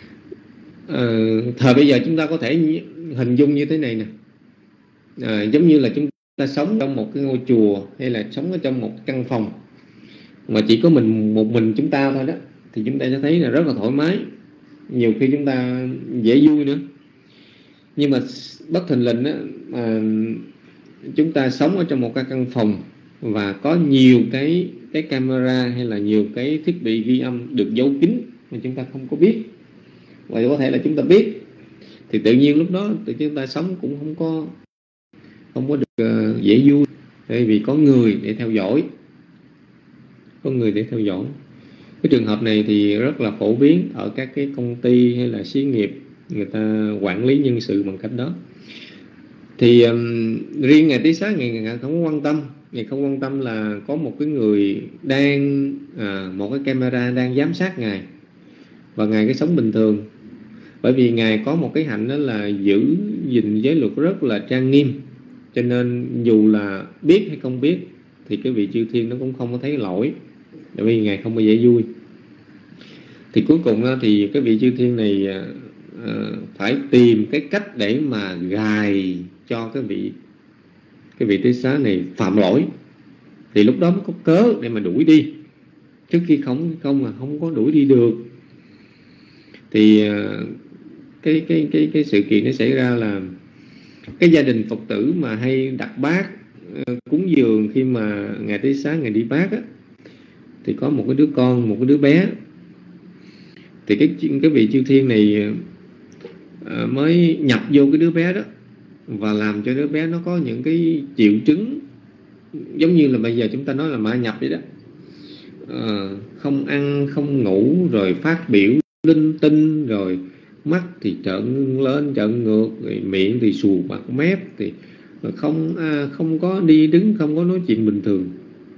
Thời bây giờ chúng ta có thể hình dung như thế này nè, giống như là chúng ta sống trong một cái ngôi chùa hay là sống ở trong một căn phòng mà chỉ có một mình chúng ta thôi đó, thì chúng ta sẽ thấy là rất là thoải mái, nhiều khi chúng ta dễ vui nữa. Nhưng mà bất thình lình đó, chúng ta sống ở trong một cái căn phòng và có nhiều cái camera hay là nhiều cái thiết bị ghi âm được giấu kín mà chúng ta không có biết, và có thể là chúng ta biết, thì tự nhiên lúc đó chúng ta sống cũng không có được dễ vui, bởi vì có người để theo dõi. có người để theo dõi. Cái trường hợp này thì rất là phổ biến ở các cái công ty hay là xí nghiệp, người ta quản lý nhân sự bằng cách đó. Thì riêng Ngài Tý Xá, Ngài không quan tâm. Ngài không quan tâm là có một cái người đang một cái camera đang giám sát Ngài, và Ngài cái sống bình thường. Bởi vì Ngài có một cái hạnh đó là giữ gìn giới luật rất là trang nghiêm, cho nên dù là biết hay không biết thì cái vị chư thiên nó cũng không có thấy lỗi, bởi vì Ngài không bao giờ vui. Thì cuối cùng thì cái vị chư thiên này phải tìm cái cách để mà gài cho cái vị Tý Xá này phạm lỗi, thì lúc đó mới có cớ để mà đuổi đi, trước khi không có đuổi đi được. Thì cái sự kiện nó xảy ra là cái gia đình Phật tử mà hay đặt bát cúng dường khi mà Ngài Tý Xá Ngài đi bát á, thì có một cái đứa con, một cái đứa bé. Thì cái vị chư thiên này mới nhập vô cái đứa bé đó và làm cho đứa bé nó có những cái triệu chứng giống như là bây giờ chúng ta nói là ma nhập vậy đó. Không ăn, không ngủ, rồi phát biểu linh tinh, rồi mắt thì trợn lên trợn ngược, rồi miệng thì xù mặt mép, thì không có đi đứng, không có nói chuyện bình thường.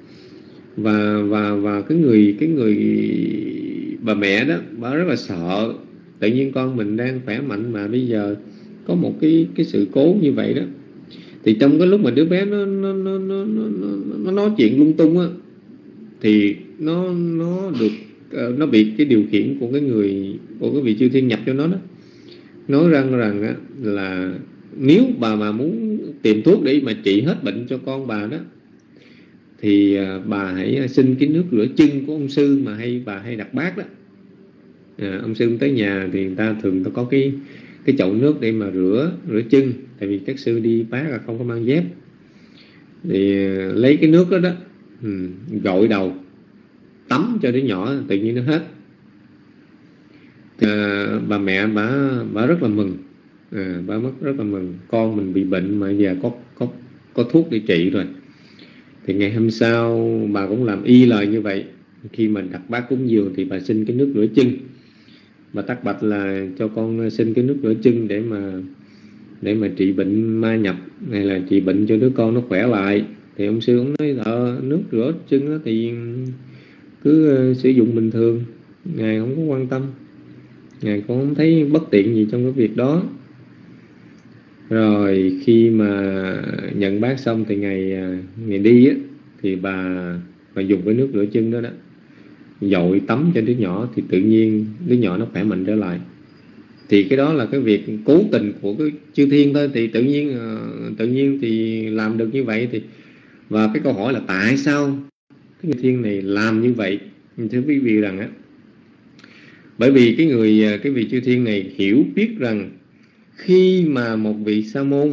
Và cái người bà mẹ đó, bà rất là sợ. Tự nhiên con mình đang khỏe mạnh mà bây giờ có một cái sự cố như vậy đó. Thì trong cái lúc mà đứa bé nó nói chuyện lung tung á, thì nó được nó bị cái điều khiển của cái vị chư thiên nhập cho nó đó. Nói rằng á, là nếu bà mà muốn tìm thuốc để mà trị hết bệnh cho con bà đó, thì bà hãy xin cái nước rửa chân của ông sư mà bà hay đặt bát đó. Ông sư tới nhà thì người ta thường có cái chậu nước để mà rửa chân, tại vì các sư đi bát là không có mang dép. Thì lấy cái nước đó gội đầu, tắm cho đứa nhỏ, tự nhiên nó hết. Thì, bà mẹ bà rất là mừng, bà rất là mừng, con mình bị bệnh mà giờ có thuốc để trị rồi. Thì ngày hôm sau bà cũng làm y lời như vậy. Khi mình đặt bát cúng dường thì bà xin cái nước rửa chân. Bà tắc bạch là cho con xin cái nước rửa chân để mà trị bệnh ma nhập, hay là trị bệnh cho đứa con nó khỏe lại. Thì ông sư ông nói nước rửa chân đó thì cứ sử dụng bình thường, Ngài không có quan tâm, Ngài cũng không thấy bất tiện gì trong cái việc đó. Rồi khi mà nhận bát xong thì ngày đi á, thì bà dùng cái nước rửa chân đó dội tắm cho đứa nhỏ, thì tự nhiên đứa nhỏ nó khỏe mạnh trở lại. Thì cái đó là cái việc cố tình của cái chư thiên thôi, thì tự nhiên thì làm được như vậy. Thì và cái câu hỏi là tại sao cái chư thiên này làm như vậy? Thưa quý vị rằng á, bởi vì cái vị chư thiên này hiểu biết rằng khi mà một vị sa môn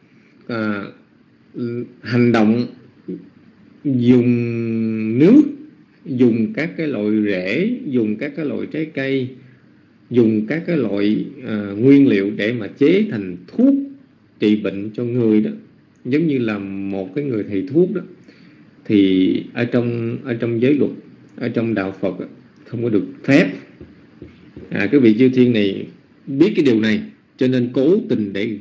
hành động dùng nước, dùng các cái loại rễ, dùng các cái loại trái cây, dùng các cái loại nguyên liệu để mà chế thành thuốc trị bệnh cho người đó, giống như là một cái người thầy thuốc đó, thì ở trong giới luật, ở trong đạo Phật không có được phép. Cái vị chư thiên này biết cái điều này, cho nên cố tình để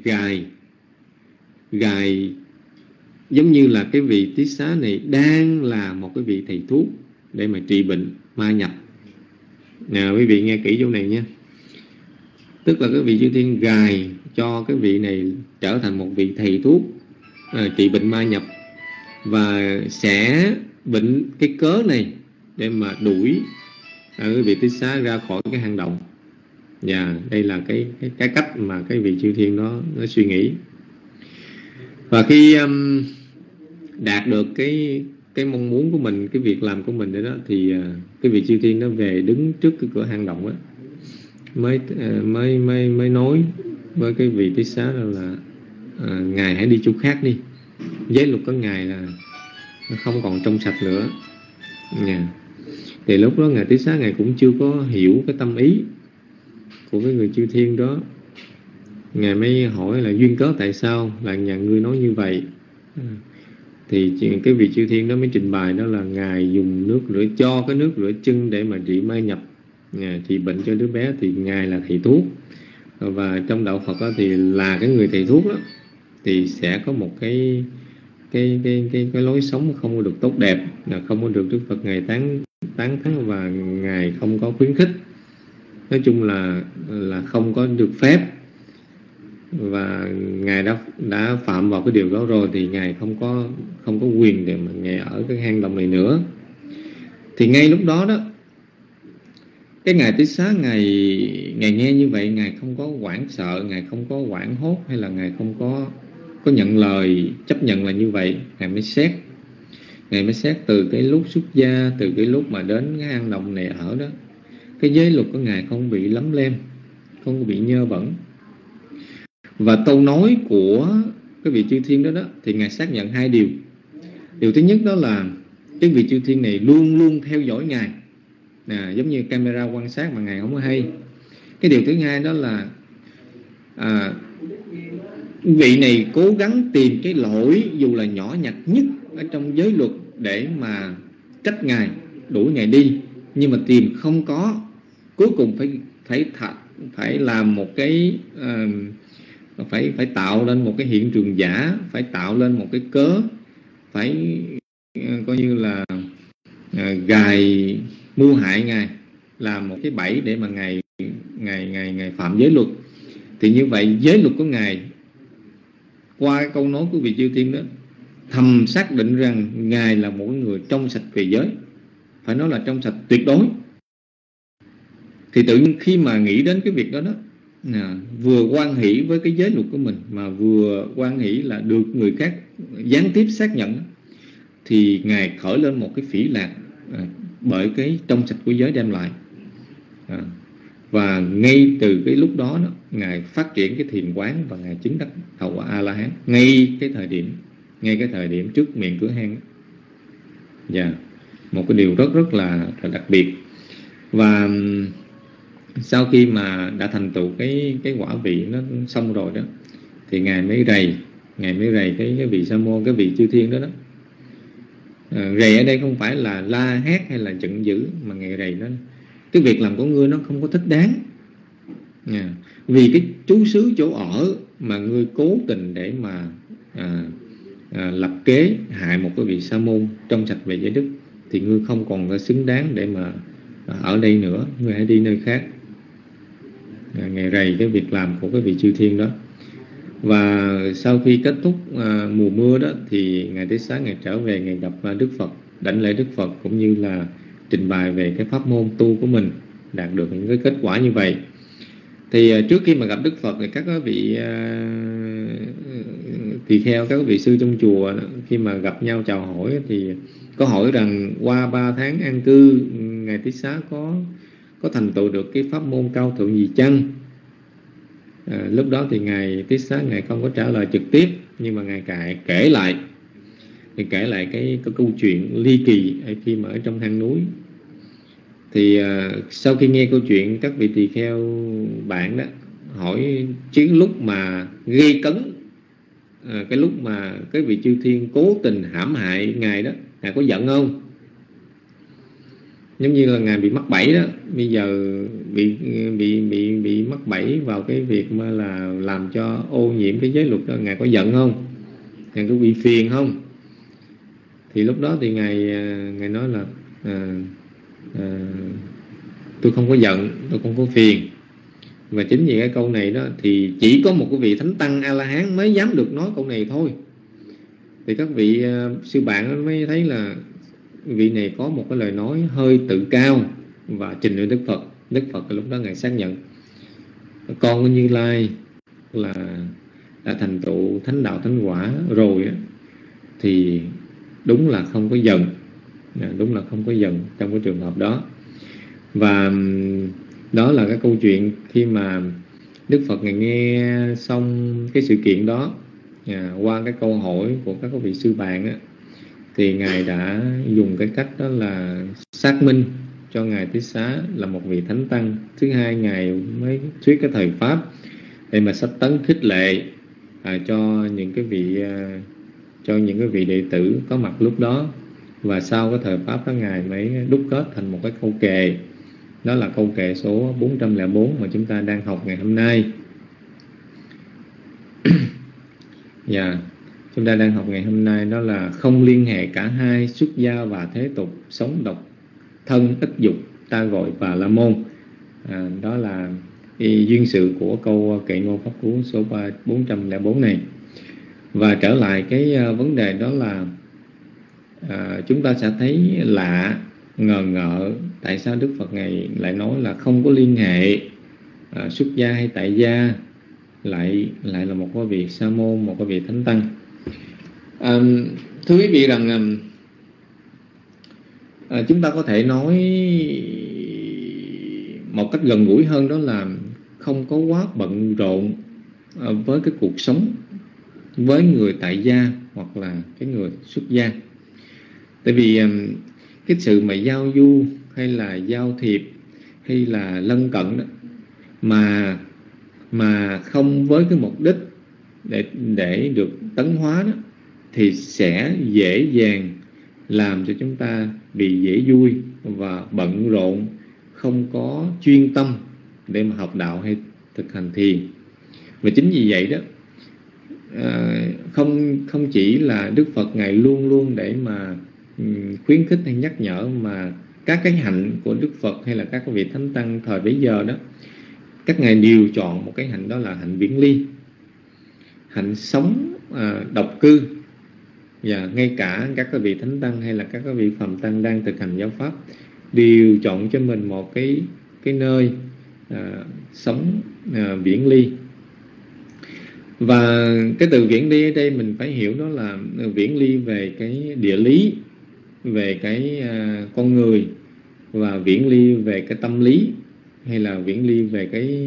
gài giống như là cái vị Tý Xá này đang là một cái vị thầy thuốc để mà trị bệnh ma nhập. Quý vị nghe kỹ chỗ này nha. Tức là cái vị chư thiên gài cho cái vị này trở thành một vị thầy thuốc trị bệnh ma nhập, và sẽ bệnh cái cớ này để mà đuổi cái vị Tý Xá ra khỏi cái hang động. Và đây là cái cách mà cái vị chư thiên nó suy nghĩ. Và khi đạt được cái mong muốn của mình, cái việc làm của mình đó, thì cái vị chư thiên nó về đứng trước cái cửa hang động đó, mới nói với cái vị Tý Xá là ngài hãy đi chỗ khác đi, giới luật của ngài là không còn trong sạch nữa. Thì lúc đó ngài Tý Xá ngài cũng chưa có hiểu cái tâm ý của cái người chư thiên đó. Ngài mới hỏi là duyên cớ tại sao là nhà ngươi nói như vậy. Thì cái vị chư thiên đó mới trình bày đó là ngài dùng nước rửa, cho cái nước rửa chân để mà trị ma nhập, trị bệnh cho đứa bé, thì ngài là thầy thuốc. Và trong đạo Phật đó thì là cái người thầy thuốc đó thì sẽ có một cái lối sống không có được tốt đẹp, là không có được Đức Phật ngài tán thán và ngài không có khuyến khích. Nói chung là không có được phép, và ngài đã phạm vào cái điều đó rồi thì ngài không có quyền để mà ngài ở cái hang động này nữa. Thì ngay lúc đó đó, cái ngài Tý Xá ngài nghe như vậy, ngài không có hoảng sợ, ngài không có hoảng hốt, hay là ngài không có nhận lời chấp nhận là như vậy. Ngài mới xét từ cái lúc xuất gia, từ cái lúc mà đến cái hang động này ở đó, cái giới luật của ngài không bị lấm lem, không có bị nhơ bẩn. Và câu nói của cái vị chư thiên đó thì ngài xác nhận hai điều. Điều thứ nhất đó là cái vị chư thiên này luôn luôn theo dõi ngài, giống như camera quan sát mà ngài không có hay. Cái điều thứ hai đó là vị này cố gắng tìm cái lỗi dù là nhỏ nhặt nhất ở trong giới luật để mà trách ngài, đuổi ngài đi, nhưng mà tìm không có. Cuối cùng phải làm một cái phải tạo lên một cái hiện trường giả, phải tạo lên một cái cớ, phải coi như là gài mưu hại ngài, làm một cái bẫy để mà ngài phạm giới luật. Thì như vậy giới luật của ngài, qua cái câu nói của vị chư thiên đó, thầm xác định rằng ngài là một người trong sạch về giới, phải nói là trong sạch tuyệt đối. Thì tự nhiên khi mà nghĩ đến cái việc đó vừa hoan hỷ với cái giới luật của mình, mà vừa hoan hỷ là được người khác gián tiếp xác nhận, thì ngài khởi lên một cái phỉ lạc bởi cái trong sạch của giới đem lại. Và ngay từ cái lúc đó, ngài phát triển cái thiền quán và ngài chứng đắc hậu quả A-la-hán ngay cái thời điểm trước miệng cửa hang. Một cái điều rất là đặc biệt. Và sau khi mà đã thành tựu cái quả vị nó xong rồi đó, thì ngài mới rầy cái vị Sa môn, cái vị chư thiên đó. Rầy ở đây không phải là la hét hay là giận dữ, mà ngài rầy đó, cái việc làm của ngươi nó không có thích đáng. Vì cái trú xứ chỗ ở mà ngươi cố tình để mà lập kế hại một cái vị Sa môn trong sạch về giới đức, thì ngươi không còn xứng đáng để mà ở đây nữa, ngươi hãy đi nơi khác. Ngài rầy cái việc làm của cái vị chư thiên đó. Và sau khi kết thúc mùa mưa đó, thì ngài Tý Xá ngài trở về, ngài gặp Đức Phật, đảnh lễ Đức Phật, cũng như là trình bày về cái pháp môn tu của mình, đạt được những cái kết quả như vậy. Thì trước khi mà gặp Đức Phật thì các vị tỳ kheo, các vị sư trong chùa khi mà gặp nhau chào hỏi thì có hỏi rằng qua 3 tháng an cư, ngài Tý Xá có thành tựu được cái pháp môn cao thượng gì chăng? Lúc đó thì ngài Tý Xá ngài không có trả lời trực tiếp, nhưng mà ngài kể lại cái câu chuyện ly kỳ khi mà ở trong hang núi. Thì sau khi nghe câu chuyện, các vị tỳ kheo bạn đó hỏi chiến lúc mà gây cấn, cái lúc mà cái vị chư thiên cố tình hãm hại ngài đó, ngài có giận không? Giống như là ngài bị mắc bẫy đó, bây giờ bị mắc bẫy vào cái việc mà là làm cho ô nhiễm cái giới luật đó, ngài có giận không? Ngài có bị phiền không? Thì lúc đó thì ngài nói là tôi không có giận, tôi không có phiền. Và chính vì cái câu này đó thì chỉ có một cái vị thánh tăng A-la-hán mới dám được nói câu này thôi. Thì các vị sư bạn mới thấy là vị này có một cái lời nói hơi tự cao và trình lên Đức Phật. Đức Phật lúc đó ngài xác nhận con của Như Lai là đã thành tựu thánh đạo thánh quả rồi, thì đúng là không có giận, trong cái trường hợp đó. Và đó là cái câu chuyện khi mà Đức Phật ngài nghe xong cái sự kiện đó, qua cái câu hỏi của các vị sư bạn á, thì ngài đã dùng cái cách đó là xác minh cho ngài Tý Xá là một vị thánh tăng. Thứ hai, ngài mới thuyết cái thời pháp để mà sách tấn khích lệ cho những cái vị cho những cái vị đệ tử có mặt lúc đó. Và sau cái thời Pháp đó Ngài mới đúc kết thành một cái câu kệ. Đó là câu kệ số 404 mà chúng ta đang học ngày hôm nay. Chúng ta đang học ngày hôm nay đó là không liên hệ cả hai, xuất gia và thế tục, sống độc thân ít dục, ta gọi Bà La Môn. Đó là duyên sự của câu kệ ngôn pháp cú số 404 này. Và trở lại cái vấn đề đó là chúng ta sẽ thấy lạ, ngờ ngợ tại sao Đức Phật Ngài lại nói là không có liên hệ xuất gia hay tại gia lại là một cái vị sa môn, một cái vị thánh tăng. Thưa quý vị rằng chúng ta có thể nói một cách gần gũi hơn, đó là không có quá bận rộn với cái cuộc sống với người tại gia hoặc là cái người xuất gia. Tại vì cái sự mà giao du hay là giao thiệp hay là lân cận đó, mà không với cái mục đích để được tấn hóa đó, thì sẽ dễ dàng làm cho chúng ta bị dễ vui và bận rộn, không có chuyên tâm để mà học đạo hay thực hành thiền. Và chính vì vậy đó, không chỉ là Đức Phật Ngài luôn luôn để mà khuyến khích hay nhắc nhở, mà các cái hạnh của Đức Phật hay là các vị thánh tăng thời bấy giờ đó, các ngài đều chọn một cái hạnh, đó là hạnh viễn ly, hạnh sống độc cư. Và ngay cả các vị thánh tăng hay là các vị phàm tăng đang thực hành giáo pháp đều chọn cho mình một cái nơi sống viễn ly. Và cái từ viễn ly ở đây mình phải hiểu đó là viễn ly về cái địa lý, về cái con người, và viễn ly về cái tâm lý, hay là viễn ly về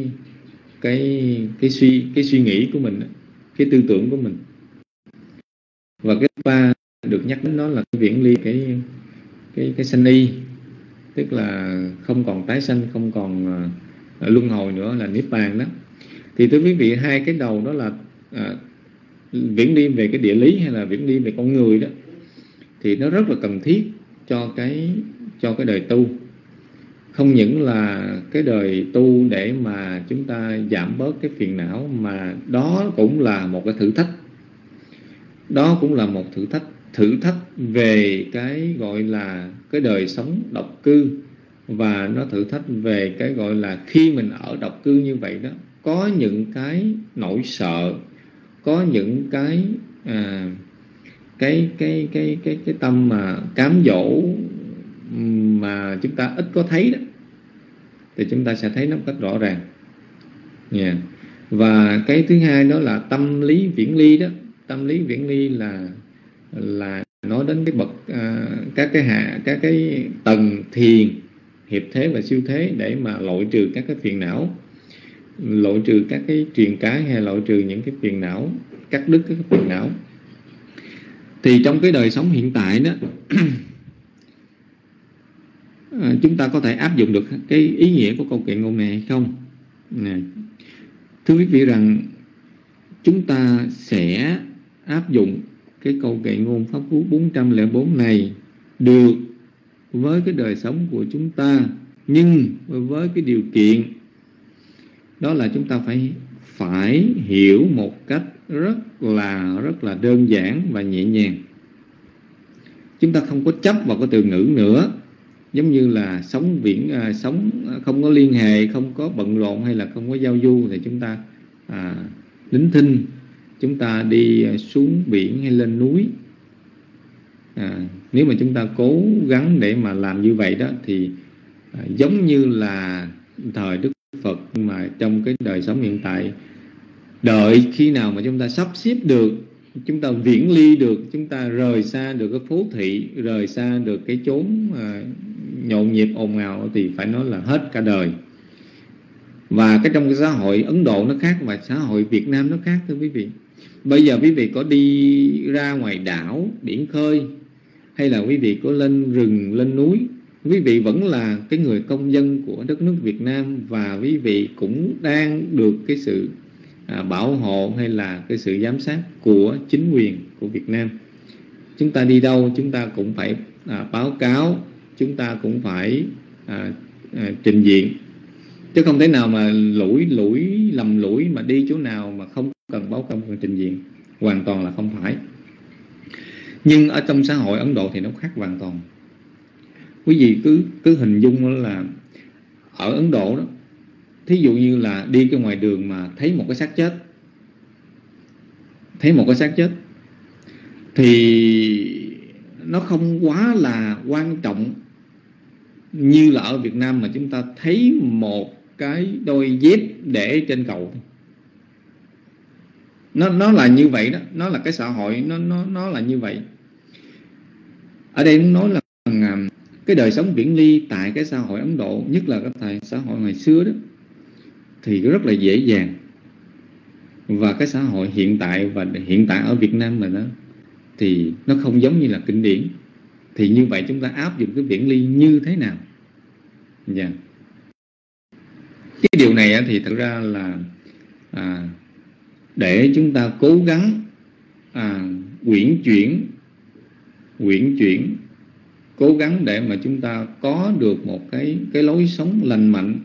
cái suy nghĩ của mình, cái tư tưởng của mình. Và cái ba được nhắc đến đó là cái viễn ly cái sanh y, tức là không còn tái sanh, không còn luân hồi nữa, là niết bàn đó. Thì thưa quý vị, hai cái đầu đó là viễn ly về cái địa lý hay là viễn ly về con người đó, thì nó rất là cần thiết cho cái đời tu. Không những là cái đời tu để mà chúng ta giảm bớt cái phiền não, mà đó cũng là một cái thử thách. Đó cũng là một thử thách về cái gọi là cái đời sống độc cư. Và nó thử thách về cái gọi là khi mình ở độc cư như vậy đó, có những cái nỗi sợ, có những cái tâm mà cám dỗ mà chúng ta ít có thấy đó, thì chúng ta sẽ thấy nó một cách rõ ràng. Và cái thứ hai đó là tâm lý viễn ly đó. Tâm lý viễn ly là nói đến cái bậc các cái tầng thiền hiệp thế và siêu thế, để mà loại trừ các cái phiền não, loại trừ các cái triền cái, hay loại trừ những cái phiền não, cắt đứt các cái phiền não. Thì trong cái đời sống hiện tại đó chúng ta có thể áp dụng được cái ý nghĩa của câu kệ ngôn này hay không? Thưa quý vị rằng chúng ta sẽ áp dụng cái câu kệ ngôn pháp cú 404 này được với cái đời sống của chúng ta, nhưng với cái điều kiện đó là chúng ta phải hiểu một cách rất là đơn giản và nhẹ nhàng. Chúng ta không có chấp vào cái từ ngữ nữa, giống như là sống không có liên hệ, không có bận rộn hay là không có giao du, thì chúng ta nín thinh, chúng ta đi xuống biển hay lên núi. Nếu mà chúng ta cố gắng để mà làm như vậy đó, thì giống như là thời Đức Phật, mà trong cái đời sống hiện tại, đợi khi nào mà chúng ta sắp xếp được, chúng ta viễn ly được, chúng ta rời xa được cái phố thị, rời xa được cái chốn nhộn nhịp ồn ào, thì phải nói là hết cả đời. Và trong cái xã hội Ấn Độ nó khác, và xã hội Việt Nam nó khác, thưa quý vị. Bây giờ quý vị có đi ra ngoài đảo, biển khơi, hay là quý vị có lên rừng, lên núi, quý vị vẫn là cái người công dân của đất nước Việt Nam, và quý vị cũng đang được cái sự bảo hộ hay là cái sự giám sát của chính quyền của Việt Nam. chúng ta đi đâu chúng ta cũng phải báo cáo, chúng ta cũng phải trình diện, chứ không thể nào mà lầm lũi mà đi chỗ nào mà không cần báo cáo, không cần trình diện, hoàn toàn là không phải. Nhưng ở trong xã hội Ấn Độ thì nó khác hoàn toàn. Quý vị cứ hình dung là ở Ấn Độ đó, thí dụ như là đi cái ngoài đường mà thấy một cái xác chết, thì nó không quá là quan trọng như là ở Việt Nam mà chúng ta thấy một cái đôi dép để trên cầu. Nó là như vậy đó, nó là cái xã hội nó là như vậy. Ở đây nói là cái đời sống viễn ly tại cái xã hội Ấn Độ, nhất là cái thời xã hội ngày xưa đó, thì rất là dễ dàng. Và cái xã hội hiện tại và hiện tại ở Việt Nam mình đó, thì nó không giống như là kinh điển. Thì như vậy chúng ta áp dụng cái viễn ly như thế nào? Yeah. Cái điều này thì thật ra là để chúng ta cố gắng uyển chuyển, cố gắng để mà chúng ta có được một cái lối sống lành mạnh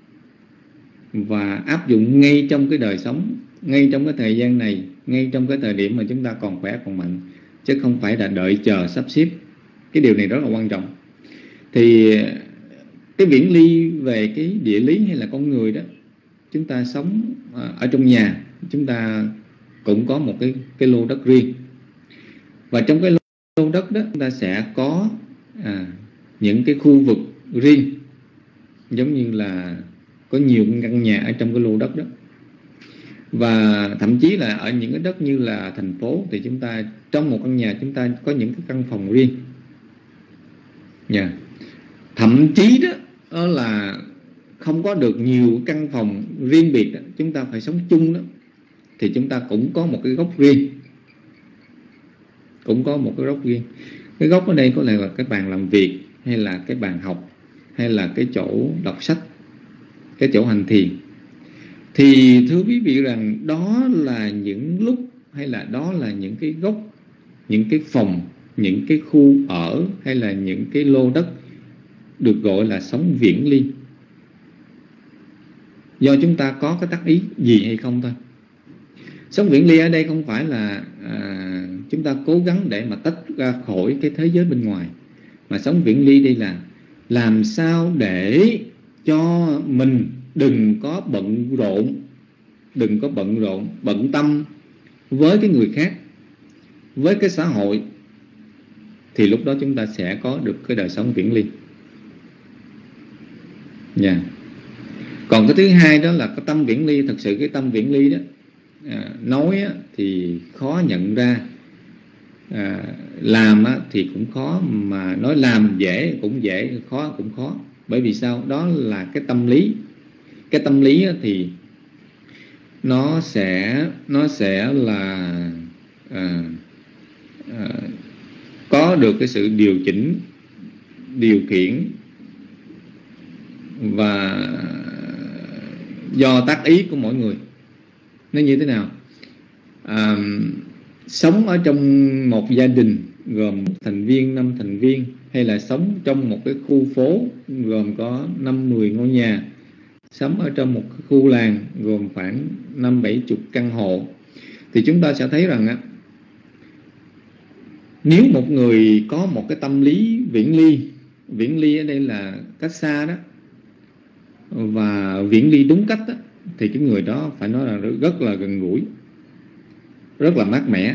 và áp dụng ngay trong cái đời sống, ngay trong cái thời gian này, ngay trong cái thời điểm mà chúng ta còn khỏe còn mạnh, chứ không phải là đợi chờ sắp xếp. Cái điều này rất là quan trọng. Thì cái viễn ly về cái địa lý hay là con người đó, chúng ta sống ở trong nhà, chúng ta cũng có một cái lô đất riêng. Và trong cái lô đất đó chúng ta sẽ có những cái khu vực riêng, giống như là có nhiều căn nhà ở trong cái lô đất đó. Và thậm chí là ở những cái đất như là thành phố thì chúng ta trong một căn nhà chúng ta có những cái căn phòng riêng. Thậm chí đó là không có được nhiều căn phòng riêng biệt đó, chúng ta phải sống chung đó, thì chúng ta cũng có một cái góc riêng. Cái góc ở đây có thể là cái bàn làm việc, hay là cái bàn học, hay là cái chỗ đọc sách, cái chỗ hành thiền. Thì thưa quý vị rằng đó là những lúc, hay là đó là những cái góc, những cái phòng, những cái khu ở, hay là những cái lô đất được gọi là sống viễn ly. Do chúng ta có cái tác ý gì hay không thôi. Sống viễn ly ở đây không phải là chúng ta cố gắng để mà tách ra khỏi cái thế giới bên ngoài, mà sống viễn ly đây là làm sao để cho mình đừng có bận rộn, bận tâm với cái người khác, với cái xã hội, thì lúc đó chúng ta sẽ có được cái đời sống viễn ly. Còn cái thứ hai đó là cái tâm viễn ly. Thật sự cái tâm viễn ly đó nói thì khó nhận ra, làm thì cũng khó, mà nói làm dễ cũng dễ, khó cũng khó. Bởi vì sao? Đó là cái tâm lý. Cái tâm lý thì nó sẽ là có được cái sự điều chỉnh, điều khiển, và do tác ý của mỗi người. Nó như thế nào? Sống ở trong một gia đình gồm 1 thành viên, 5 thành viên, hay là sống trong một cái khu phố gồm có 5-10 ngôi nhà, sống ở trong một cái khu làng gồm khoảng 50-70 căn hộ, thì chúng ta sẽ thấy rằng nếu một người có một cái tâm lý viễn ly ở đây là cách xa đó, và viễn ly đúng cách đó, thì cái người đó phải nói là rất là gần gũi, rất là mát mẻ.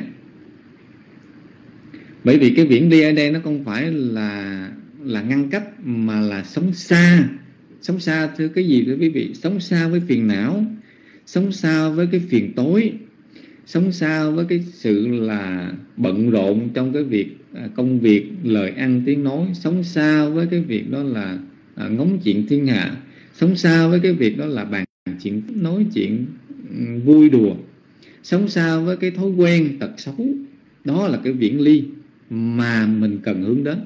Bởi vì cái viễn ly ở đây nó không phải là ngăn cách, mà là sống xa. Sống xa thưa cái gì thưa quý vị? Sống xa với phiền não, sống xa với cái phiền tối, sống xa với cái sự là bận rộn trong cái việc công việc, lời ăn tiếng nói, sống xa với cái việc đó là ngóng chuyện thiên hạ, sống xa với cái việc đó là bàn chuyện, nói chuyện vui đùa, sống xa với cái thói quen tật xấu. Đó là cái viễn ly mà mình cần hướng đến.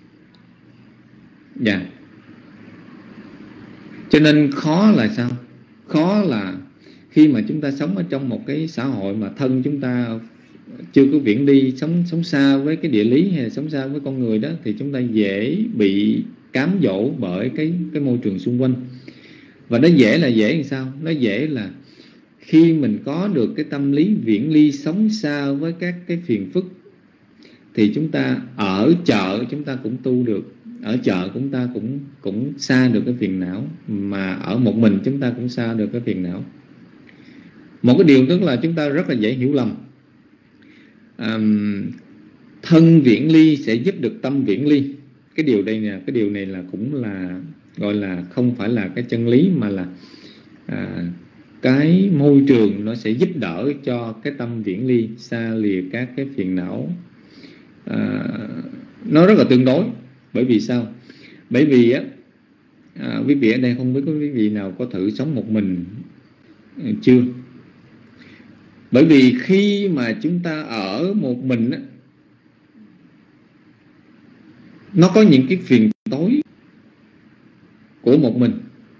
Cho nên khó là sao? Khó là khi mà chúng ta sống ở trong một cái xã hội mà thân chúng ta chưa có viễn ly, sống xa với cái địa lý hay là sống xa với con người đó, thì chúng ta dễ bị cám dỗ bởi cái môi trường xung quanh. Và nó dễ là dễ làm sao? Nó dễ là khi mình có được cái tâm lý viễn ly, sống xa với các cái phiền phức, thì chúng ta ở chợ chúng ta cũng tu được, ở chợ chúng ta cũng xa được cái phiền não, mà ở một mình chúng ta cũng xa được cái phiền não. Một cái điều tức là chúng ta rất là dễ hiểu lầm, thân viễn ly sẽ giúp được tâm viễn ly. Cái điều này là cũng là gọi là không phải là cái chân lý, mà là cái môi trường nó sẽ giúp đỡ cho cái tâm viễn ly, xa lìa các cái phiền não. Nó rất là tương đối. Bởi vì sao? Bởi vì quý vị ở đây không biết có quý vị nào có thử sống một mình chưa? Bởi vì khi mà chúng ta ở một mình á, nó có những cái phiền tối của một mình,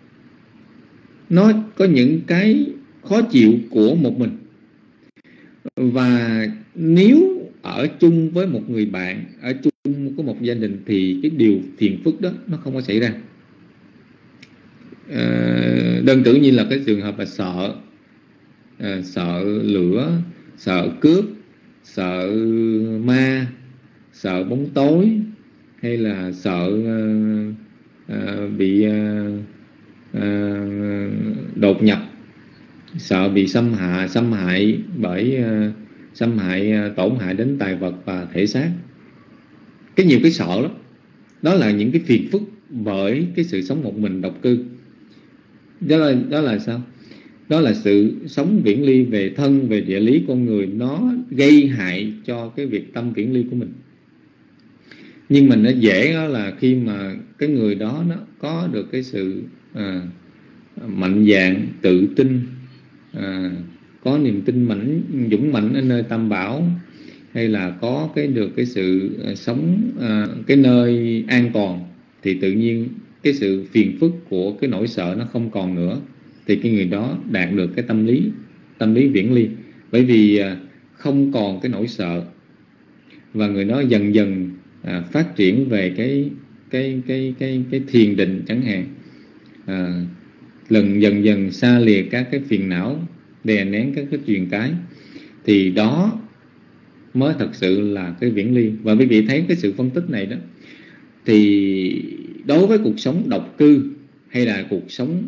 nó có những cái khó chịu của một mình. Và nếu ở chung với một người bạn, ở chung có một gia đình, thì cái điều phiền phức đó nó không có xảy ra. Đơn cử như là cái trường hợp là sợ lửa, sợ cướp, sợ ma, sợ bóng tối, hay là sợ bị đột nhập, sợ bị xâm hại tổn hại đến tài vật và thể xác. Nhiều cái sợ lắm. Đó là những cái phiền phức bởi cái sự sống một mình độc cư. Đó là sao? Đó là sự sống viễn ly về thân, về địa lý con người, nó gây hại cho cái việc tâm viễn ly của mình. Nhưng mình nó dễ đó là khi mà cái người đó nó có được cái sự mạnh dạn, tự tin, có niềm tin dũng mãnh ở nơi tam bảo, hay là có được cái sự sống cái nơi an toàn, thì tự nhiên cái sự phiền phức của cái nỗi sợ nó không còn nữa, thì cái người đó đạt được cái tâm lý viễn ly. Bởi vì không còn cái nỗi sợ, và người đó dần dần phát triển về cái thiền định chẳng hạn, dần dần xa lìa các cái phiền não, đè nén các cái truyền cái, thì đó mới thật sự là cái viễn ly. Và quý vị thấy cái sự phân tích này đó, thì đối với cuộc sống độc cư hay là cuộc sống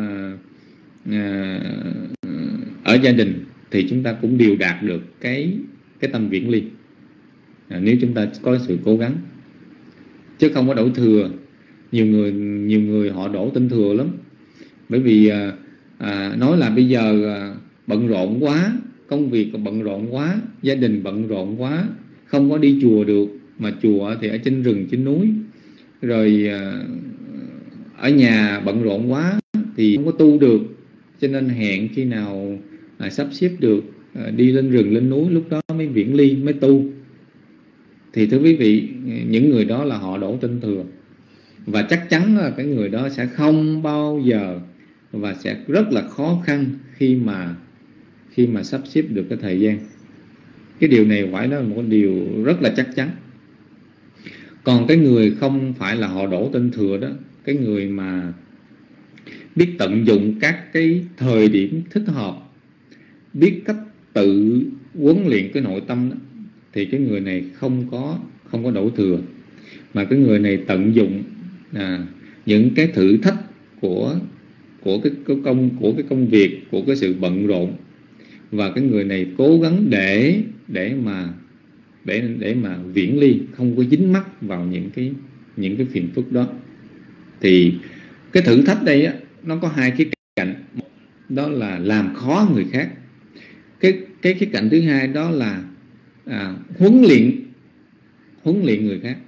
ở gia đình, thì chúng ta cũng đều đạt được cái tâm viễn ly, nếu chúng ta có sự cố gắng, chứ không có đổ thừa. Nhiều người họ đổ tinh thừa lắm. Bởi vì nói là bây giờ bận rộn quá, công việc bận rộn quá, gia đình bận rộn quá, không có đi chùa được, mà chùa thì ở trên rừng trên núi, rồi ở nhà bận rộn quá thì không có tu được, cho nên hẹn khi nào sắp xếp được đi lên rừng lên núi, lúc đó mới viễn ly, mới tu. Thì thưa quý vị, những người đó là họ đổ tinh thừa, và chắc chắn là cái người đó sẽ không bao giờ, và sẽ rất là khó khăn khi mà sắp xếp được cái thời gian. Cái điều này phải nói là một điều rất là chắc chắn. Còn cái người không phải là họ đổ tinh thừa đó, cái người mà biết tận dụng các cái thời điểm thích hợp, biết cách tự huấn luyện cái nội tâm đó, thì cái người này không có đổ thừa, mà cái người này tận dụng những cái thử thách của cái công việc, của cái sự bận rộn, và cái người này cố gắng để mà viễn ly, không có dính mắc vào những cái phiền phức đó. Thì cái thử thách đây á, nó có hai khía cạnh. Đó là làm khó người khác. Cái khía cạnh thứ hai đó là huấn luyện người khác.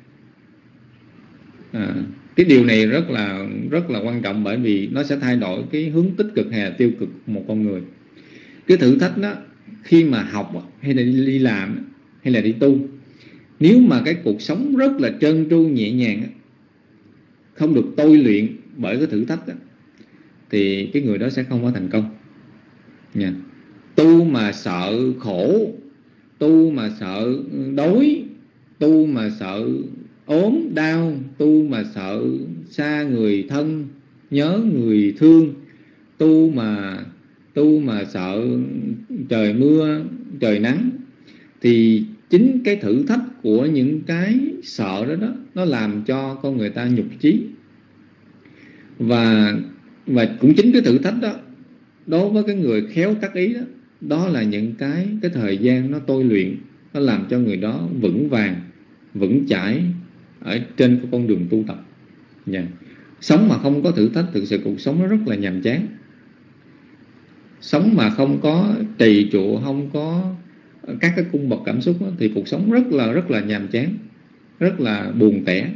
Cái điều này rất là quan trọng, bởi vì nó sẽ thay đổi cái hướng tích cực hay là tiêu cực của một con người. Cái thử thách đó, khi mà học hay là đi làm hay là đi tu, nếu mà cái cuộc sống rất là trơn tru nhẹ nhàng, không được tôi luyện bởi cái thử thách đó, thì cái người đó sẽ không có thành công nha. Tu mà sợ khổ, tu mà sợ đói, tu mà sợ ốm đau, tu mà sợ xa người thân, nhớ người thương, tu mà sợ trời mưa trời nắng, thì chính cái thử thách của những cái sợ đó nó làm cho con người ta nhục chí. Và cũng chính cái thử thách đó đối với cái người khéo tác ý đó, đó là những cái thời gian nó tôi luyện, nó làm cho người đó vững vàng, vững chãi ở trên cái con đường tu tập. Sống mà không có thử thách, thực sự cuộc sống nó rất là nhàm chán. Sống mà không có trì trụ, không có các cái cung bậc cảm xúc đó, thì cuộc sống rất là nhàm chán, rất là buồn tẻ.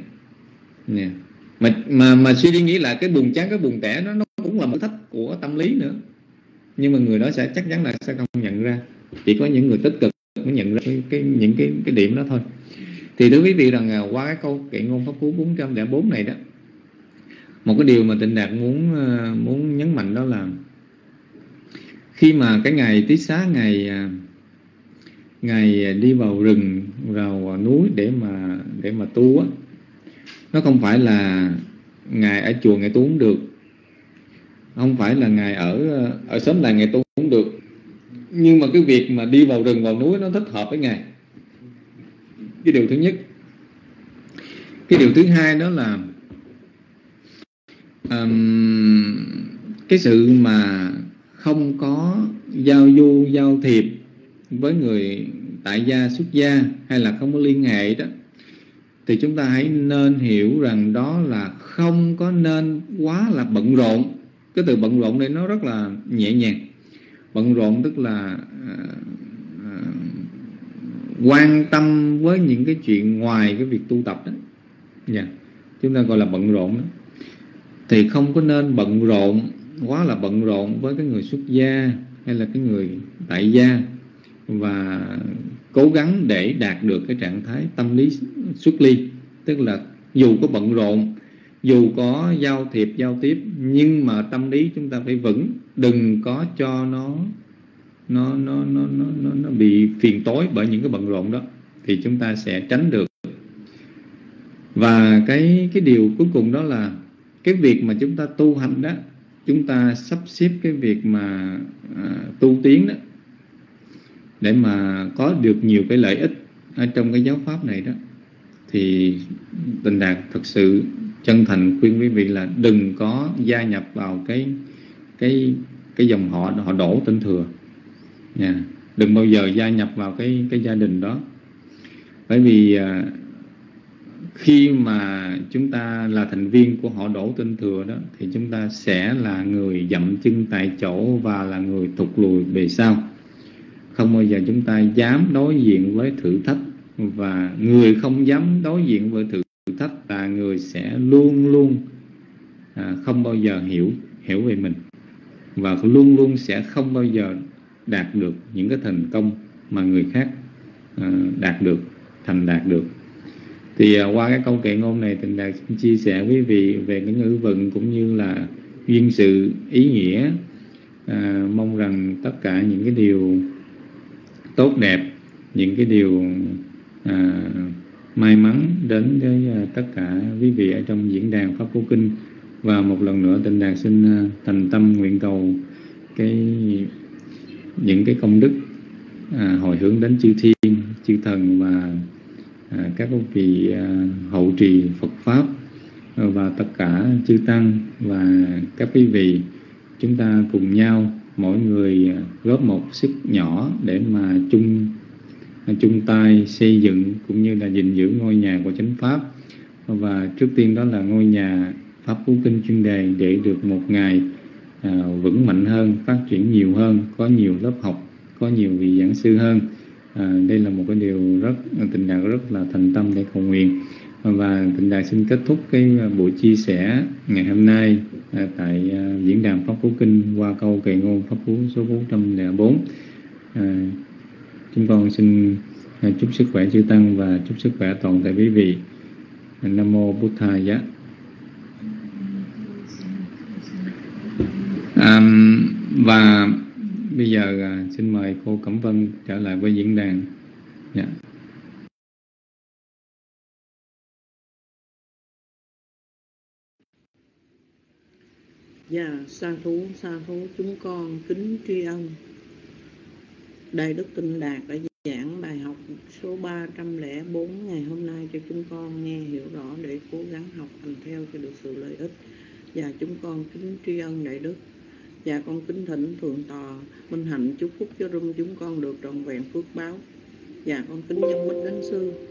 Mà suy đi nghĩ lại, cái buồn chán, cái buồn tẻ nó cũng là một thách của tâm lý nữa. Nhưng mà người đó chắc chắn là sẽ không nhận ra. Chỉ có những người tích cực mới nhận ra những cái điểm đó thôi. Thì thưa quý vị rằng qua cái câu kệ ngôn pháp cú 404 này đó, một cái điều mà Tịnh Đạt muốn nhấn mạnh đó là khi mà cái ngày Tiết Xá, ngày đi vào rừng, vào núi để mà tu á, nó không phải là ngày ở chùa ngày tu không được, không phải là ngày ở xóm làng ngày tu không được, nhưng mà cái việc mà đi vào rừng vào núi nó thích hợp với Ngài. Cái điều thứ nhất. Cái điều thứ hai đó là cái sự mà không có giao du giao thiệp với người tại gia xuất gia, hay là không có liên hệ đó, thì chúng ta hãy nên hiểu rằng đó là không có nên quá là bận rộn. Cái từ bận rộn đây nó rất là nhẹ nhàng. Bận rộn tức là quan tâm với những cái chuyện ngoài cái việc tu tập đó. Chúng ta gọi là bận rộn đó. Thì không có nên bận rộn, quá là bận rộn với cái người xuất gia hay là cái người tại gia, và cố gắng để đạt được cái trạng thái tâm lý xuất ly. Tức là dù có bận rộn, dù có giao thiệp giao tiếp, nhưng mà tâm lý chúng ta phải vững, đừng có cho nó bị phiền tối bởi những cái bận rộn đó, thì chúng ta sẽ tránh được. Và cái điều cuối cùng đó là cái việc mà chúng ta tu hành đó, chúng ta sắp xếp cái việc mà tu tiến đó để mà có được nhiều cái lợi ích ở trong cái giáo pháp này đó, thì Tịnh Đạt thật sự chân thành khuyên quý vị là đừng có gia nhập vào cái dòng họ đổ tên thừa. Đừng bao giờ gia nhập vào cái gia đình đó. Bởi vì khi mà chúng ta là thành viên của họ đổ tên thừa đó, thì chúng ta sẽ là người dậm chân tại chỗ và là người thụt lùi về sau. Không bao giờ chúng ta dám đối diện với thử thách, và người không dám đối diện với thử thách là người sẽ luôn luôn không bao giờ hiểu về mình, và luôn luôn sẽ không bao giờ đạt được những cái thành công mà người khác thành đạt được. Thì qua cái câu kệ ngôn này, Tịnh Đạt xin chia sẻ với quý vị về cái ngữ vận cũng như là duyên sự ý nghĩa. Mong rằng tất cả những cái điều tốt đẹp, những cái điều may mắn đến với tất cả quý vị ở trong diễn đàn Pháp Cú Kinh. Và một lần nữa Tịnh Đạt xin thành tâm nguyện cầu những cái công đức hồi hướng đến chư thiên, chư thần và các vị hậu trì Phật Pháp, và tất cả chư tăng và các quý vị, chúng ta cùng nhau mỗi người góp một sức nhỏ để mà chung tay xây dựng cũng như là gìn giữ ngôi nhà của chánh pháp. Và trước tiên đó là ngôi nhà Pháp Cú Kinh chuyên đề để được một ngày vững mạnh hơn, phát triển nhiều hơn, có nhiều lớp học, có nhiều vị giảng sư hơn. Đây là một cái điều Tịnh Đạt rất là thành tâm để cầu nguyện. Và Tịnh Đạt xin kết thúc cái buổi chia sẻ ngày hôm nay tại diễn đàn Pháp Cú Kinh qua câu kệ ngôn Pháp Cú số 404. Chúng con xin chúc sức khỏe chư tăng và chúc sức khỏe toàn thể quý vị. Nam mô Bụt Thaya. Và bây giờ xin mời cô Cẩm Vân trở lại với diễn đàn. Dạ. Dạ, sa thú chúng con kính tri ân Đại Đức Tịnh Đạt đã giảng bài học số 304 ngày hôm nay cho chúng con nghe hiểu rõ để cố gắng học hành theo cho được sự lợi ích. Và chúng con kính tri ân Đại Đức. Và con kính thỉnh Thượng Tọa Minh Hạnh chúc phúc cho room chúng con được trọn vẹn phước báo. Và con kính dân mít đến sư.